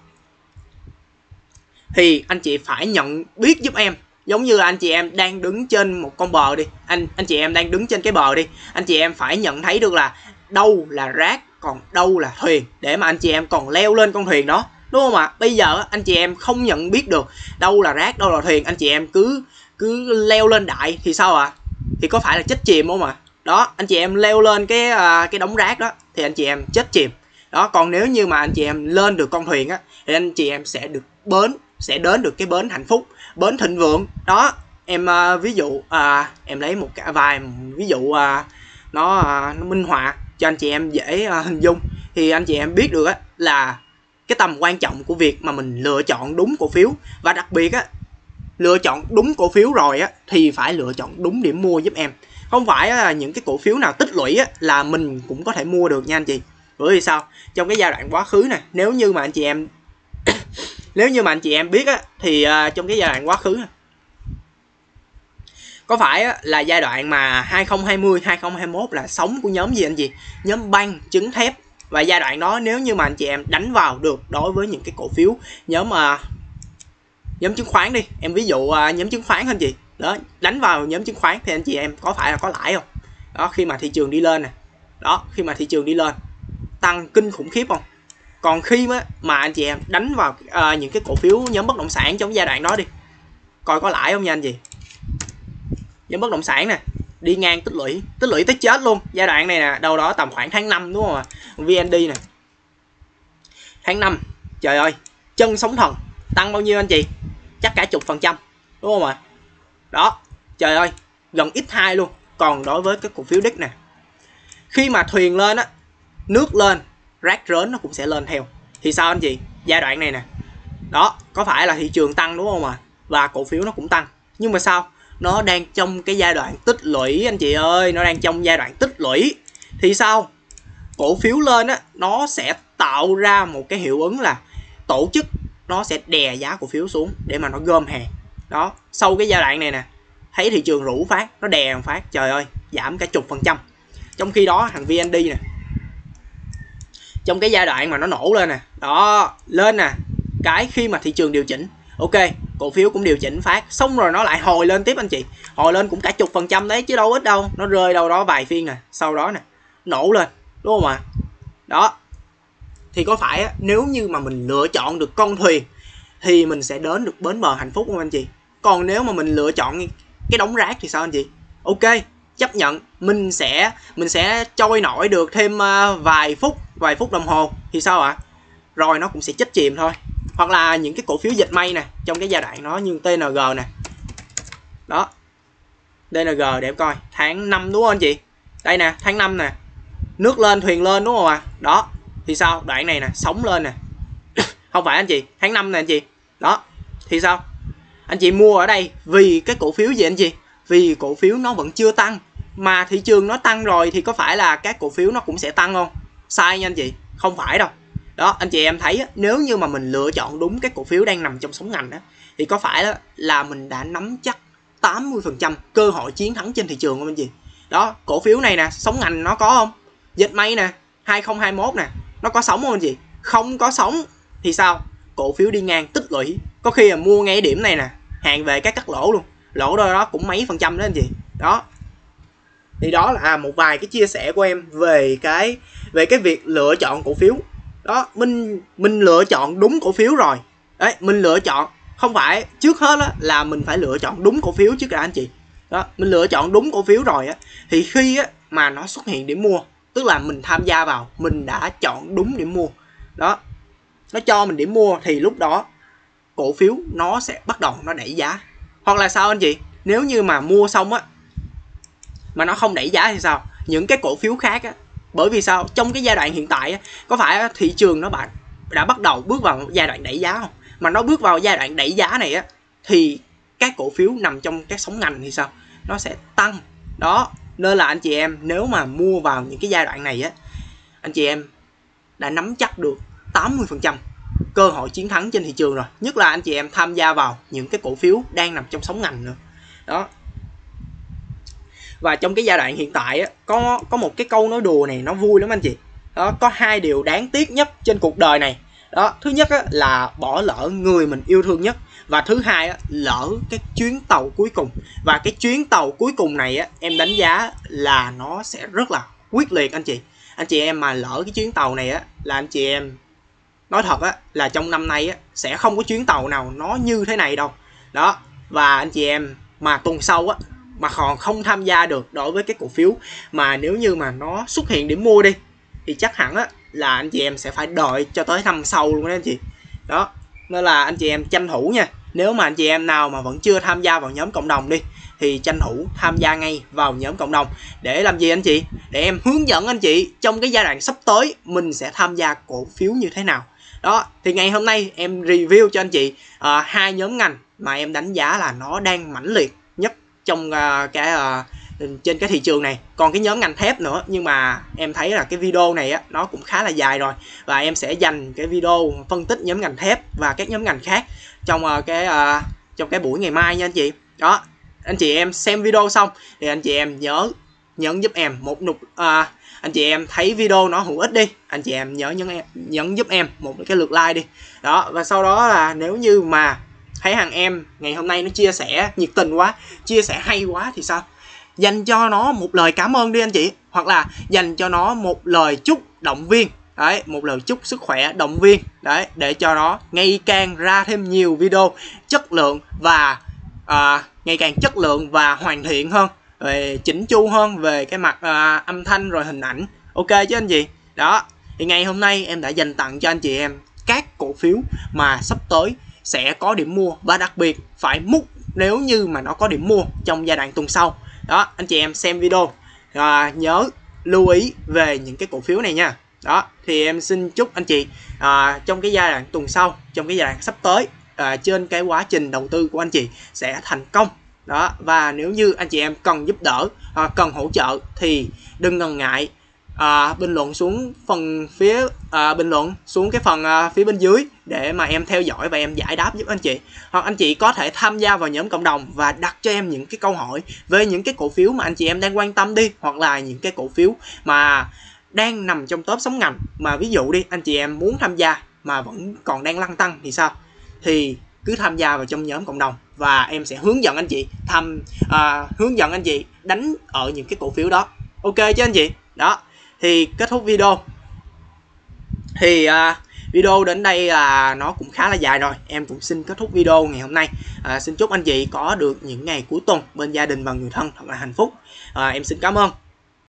thì anh chị phải nhận biết giúp em. Giống như là anh chị em đang đứng trên một con bờ đi, anh anh chị em đang đứng trên cái bờ đi, anh chị em phải nhận thấy được là đâu là rác, còn đâu là thuyền, để mà anh chị em còn leo lên con thuyền đó, đúng không ạ? Bây giờ anh chị em không nhận biết được đâu là rác, đâu là thuyền, anh chị em cứ cứ leo lên đại thì sao ạ? À? Thì có phải là chết chìm không ạ? À? Đó, anh chị em leo lên cái cái đống rác đó thì anh chị em chết chìm. Đó, còn nếu như mà anh chị em lên được con thuyền á thì anh chị em sẽ được bến, sẽ đến được cái bến hạnh phúc, bến thịnh vượng. Đó, em uh, ví dụ uh, em lấy một cái vài ví dụ uh, nó uh, nó minh họa cho anh chị em dễ uh, hình dung, thì anh chị em biết được á là cái tầm quan trọng của việc mà mình lựa chọn đúng cổ phiếu. Và đặc biệt á, lựa chọn đúng cổ phiếu rồi á thì phải lựa chọn đúng điểm mua giúp em. Không phải là những cái cổ phiếu nào tích lũy á là mình cũng có thể mua được nha anh chị. Bởi vì sao? Trong cái giai đoạn quá khứ nè, nếu như mà anh chị em nếu như mà anh chị em biết á thì uh, trong cái giai đoạn quá khứ có phải á, là giai đoạn mà hai không hai không hai không hai mốt là sống của nhóm gì anh chị? Nhóm banh, trứng thép. Và giai đoạn đó nếu như mà anh chị em đánh vào được đối với những cái cổ phiếu nhóm uh, nhóm chứng khoán đi, em ví dụ uh, nhóm chứng khoán anh chị, đó, đánh vào nhóm chứng khoán thì anh chị em có phải là có lãi không? Đó, khi mà thị trường đi lên nè, đó, khi mà thị trường đi lên tăng kinh khủng khiếp không? Còn khi mà, mà anh chị em đánh vào uh, những cái cổ phiếu nhóm bất động sản trong giai đoạn đó đi, coi có lãi không nha anh chị? Nhóm bất động sản nè, đi ngang tích lũy, tích lũy tới chết luôn. Giai đoạn này nè, đâu đó tầm khoảng tháng năm, đúng không ạ? vê en đê nè, tháng năm, trời ơi, chân sóng thần, tăng bao nhiêu anh chị? Chắc cả chục phần trăm, đúng không ạ? Đó, trời ơi, gần nhân hai luôn. Còn đối với cái cổ phiếu đích nè, khi mà thuyền lên á, nước lên, rác rến nó cũng sẽ lên theo. Thì sao anh chị? Giai đoạn này nè, đó, có phải là thị trường tăng, đúng không ạ? Và cổ phiếu nó cũng tăng. Nhưng mà sao? Nó đang trong cái giai đoạn tích lũy anh chị ơi, nó đang trong giai đoạn tích lũy. Thì sao? cổ phiếu lên á, nó sẽ tạo ra một cái hiệu ứng là tổ chức nó sẽ đè giá cổ phiếu xuống để mà nó gom hàng. Đó, sau cái giai đoạn này nè, thấy thị trường rủ phát, nó đè một phát, trời ơi, giảm cả chục phần trăm. Trong khi đó thằng vê en đê nè, trong cái giai đoạn mà nó nổ lên nè, đó, lên nè, cái khi mà thị trường điều chỉnh, ok, cổ phiếu cũng điều chỉnh phát, xong rồi nó lại hồi lên tiếp anh chị, hồi lên cũng cả chục phần trăm đấy chứ đâu ít đâu, nó rơi đâu đó vài phiên nè, sau đó nè, nổ lên, đúng không ạ? À? Đó, thì có phải nếu như mà mình lựa chọn được con thuyền thì mình sẽ đến được bến bờ hạnh phúc không anh chị? Còn nếu mà mình lựa chọn cái đống rác thì sao anh chị? Ok, chấp nhận mình sẽ mình sẽ trôi nổi được thêm vài phút vài phút đồng hồ thì sao ạ? À? Rồi nó cũng sẽ chết chìm thôi. Hoặc là những cái cổ phiếu dệt may nè, trong cái giai đoạn nó như tê en giê nè. Đó. tê en giê để em coi, tháng năm đúng không anh chị? Đây nè, tháng năm nè. Nước lên thuyền lên đúng không ạ? À? Đó. Thì sao? Đoạn này nè, sóng lên nè. Không phải anh chị, tháng năm nè anh chị. Đó. Thì sao? Anh chị mua ở đây vì cái cổ phiếu gì anh chị? Vì cổ phiếu nó vẫn chưa tăng. Mà thị trường nó tăng rồi thì có phải là các cổ phiếu nó cũng sẽ tăng không? Sai nha anh chị, không phải đâu. Đó, anh chị em thấy nếu như mà mình lựa chọn đúng cái cổ phiếu đang nằm trong sóng ngành đó, thì có phải đó là mình đã nắm chắc tám mươi phần trăm cơ hội chiến thắng trên thị trường không anh chị? Đó, cổ phiếu này nè, sóng ngành nó có không? Dệt may nè, hai không hai mốt nè, nó có sóng không anh chị? Không có sóng thì sao? Cổ phiếu đi ngang tích lũy, có khi là mua ngay điểm này nè, hàng về các cắt lỗ luôn, lỗ đó, đó cũng mấy phần trăm đó anh chị. Đó, thì đó là một vài cái chia sẻ của em về cái về cái việc lựa chọn cổ phiếu. Đó, mình mình lựa chọn đúng cổ phiếu rồi đấy, mình lựa chọn không phải trước hết đó, là mình phải lựa chọn đúng cổ phiếu trước đã anh chị. Đó, mình lựa chọn đúng cổ phiếu rồi á, thì khi á, mà nó xuất hiện điểm mua, tức là mình tham gia vào, mình đã chọn đúng điểm mua. Đó, nó cho mình điểm mua thì lúc đó cổ phiếu nó sẽ bắt đầu nó đẩy giá. Hoặc là sao anh chị? Nếu như mà mua xong á mà nó không đẩy giá thì sao? Những cái cổ phiếu khác á, bởi vì sao? Trong cái giai đoạn hiện tại á, có phải thị trường nó bạn đã bắt đầu bước vào giai đoạn đẩy giá không? Mà nó bước vào giai đoạn đẩy giá này á, thì các cổ phiếu nằm trong các sóng ngành thì sao? Nó sẽ tăng. Đó, nên là anh chị em nếu mà mua vào những cái giai đoạn này á, anh chị em đã nắm chắc được tám mươi phần trăm cơ hội chiến thắng trên thị trường rồi. Nhất là anh chị em tham gia vào những cái cổ phiếu đang nằm trong sóng ngành nữa. Đó. Và trong cái giai đoạn hiện tại á, có có một cái câu nói đùa này nó vui lắm anh chị. Đó, có hai điều đáng tiếc nhất trên cuộc đời này. Đó, thứ nhất á, là bỏ lỡ người mình yêu thương nhất, và thứ hai á, lỡ cái chuyến tàu cuối cùng. Và cái chuyến tàu cuối cùng này á, em đánh giá là nó sẽ rất là quyết liệt anh chị. Anh chị em mà lỡ cái chuyến tàu này á, là anh chị em nói thật á, là trong năm nay á, sẽ không có chuyến tàu nào nó như thế này đâu. Đó, và anh chị em mà tuần sau á, mà còn không tham gia được đối với cái cổ phiếu mà nếu như mà nó xuất hiện điểm mua đi, thì chắc hẳn á, là anh chị em sẽ phải đợi cho tới năm sau luôn đó anh chị. Đó, nên là anh chị em tranh thủ nha. Nếu mà anh chị em nào mà vẫn chưa tham gia vào nhóm cộng đồng đi, thì tranh thủ tham gia ngay vào nhóm cộng đồng. Để làm gì anh chị? Để em hướng dẫn anh chị trong cái giai đoạn sắp tới mình sẽ tham gia cổ phiếu như thế nào. Đó, thì ngày hôm nay em review cho anh chị uh, hai nhóm ngành mà em đánh giá là nó đang mãnh liệt nhất trong uh, cái uh, trên cái thị trường này. Còn cái nhóm ngành thép nữa, nhưng mà em thấy là cái video này á, nó cũng khá là dài rồi, và em sẽ dành cái video phân tích nhóm ngành thép và các nhóm ngành khác trong uh, cái uh, trong cái buổi ngày mai nha anh chị. Đó, anh chị em xem video xong thì anh chị em nhớ nhấn giúp em một nút uh, anh chị em thấy video nó hữu ích đi, anh chị em nhớ nhấn em nhấn giúp em một cái lượt like đi. Đó, và sau đó là nếu như mà thấy hàng em ngày hôm nay nó chia sẻ nhiệt tình quá, chia sẻ hay quá thì sao? Dành cho nó một lời cảm ơn đi anh chị, hoặc là dành cho nó một lời chúc động viên. Đấy, một lời chúc sức khỏe động viên. Đấy, để cho nó ngày càng ra thêm nhiều video chất lượng và à, ngày càng chất lượng và hoàn thiện hơn, về chỉnh chu hơn về cái mặt à, âm thanh rồi hình ảnh. Ok chứ anh chị? Đó, thì ngày hôm nay em đã dành tặng cho anh chị em các cổ phiếu mà sắp tới sẽ có điểm mua, và đặc biệt phải múc nếu như mà nó có điểm mua trong giai đoạn tuần sau. Đó, anh chị em xem video à, nhớ lưu ý về những cái cổ phiếu này nha. Đó, thì em xin chúc anh chị à, trong cái giai đoạn tuần sau, trong cái giai đoạn sắp tới, à, trên cái quá trình đầu tư của anh chị sẽ thành công. Đó, và nếu như anh chị em cần giúp đỡ, à, cần hỗ trợ thì đừng ngần ngại à, bình luận xuống phần phía à, bình luận xuống cái phần à, phía bên dưới để mà em theo dõi và em giải đáp giúp anh chị. Hoặc anh chị có thể tham gia vào nhóm cộng đồng và đặt cho em những cái câu hỏi về những cái cổ phiếu mà anh chị em đang quan tâm đi, hoặc là những cái cổ phiếu mà đang nằm trong top sống ngành mà ví dụ đi anh chị em muốn tham gia mà vẫn còn đang lăn tăn thì sao, thì cứ tham gia vào trong nhóm cộng đồng và em sẽ hướng dẫn anh chị tham à, hướng dẫn anh chị đánh ở những cái cổ phiếu đó. Ok chứ anh chị? Đó thì kết thúc video. Thì à, video đến đây là nó cũng khá là dài rồi, em cũng xin kết thúc video ngày hôm nay. À, xin chúc anh chị có được những ngày cuối tuần bên gia đình và người thân thật là hạnh phúc. À, em xin cảm ơn.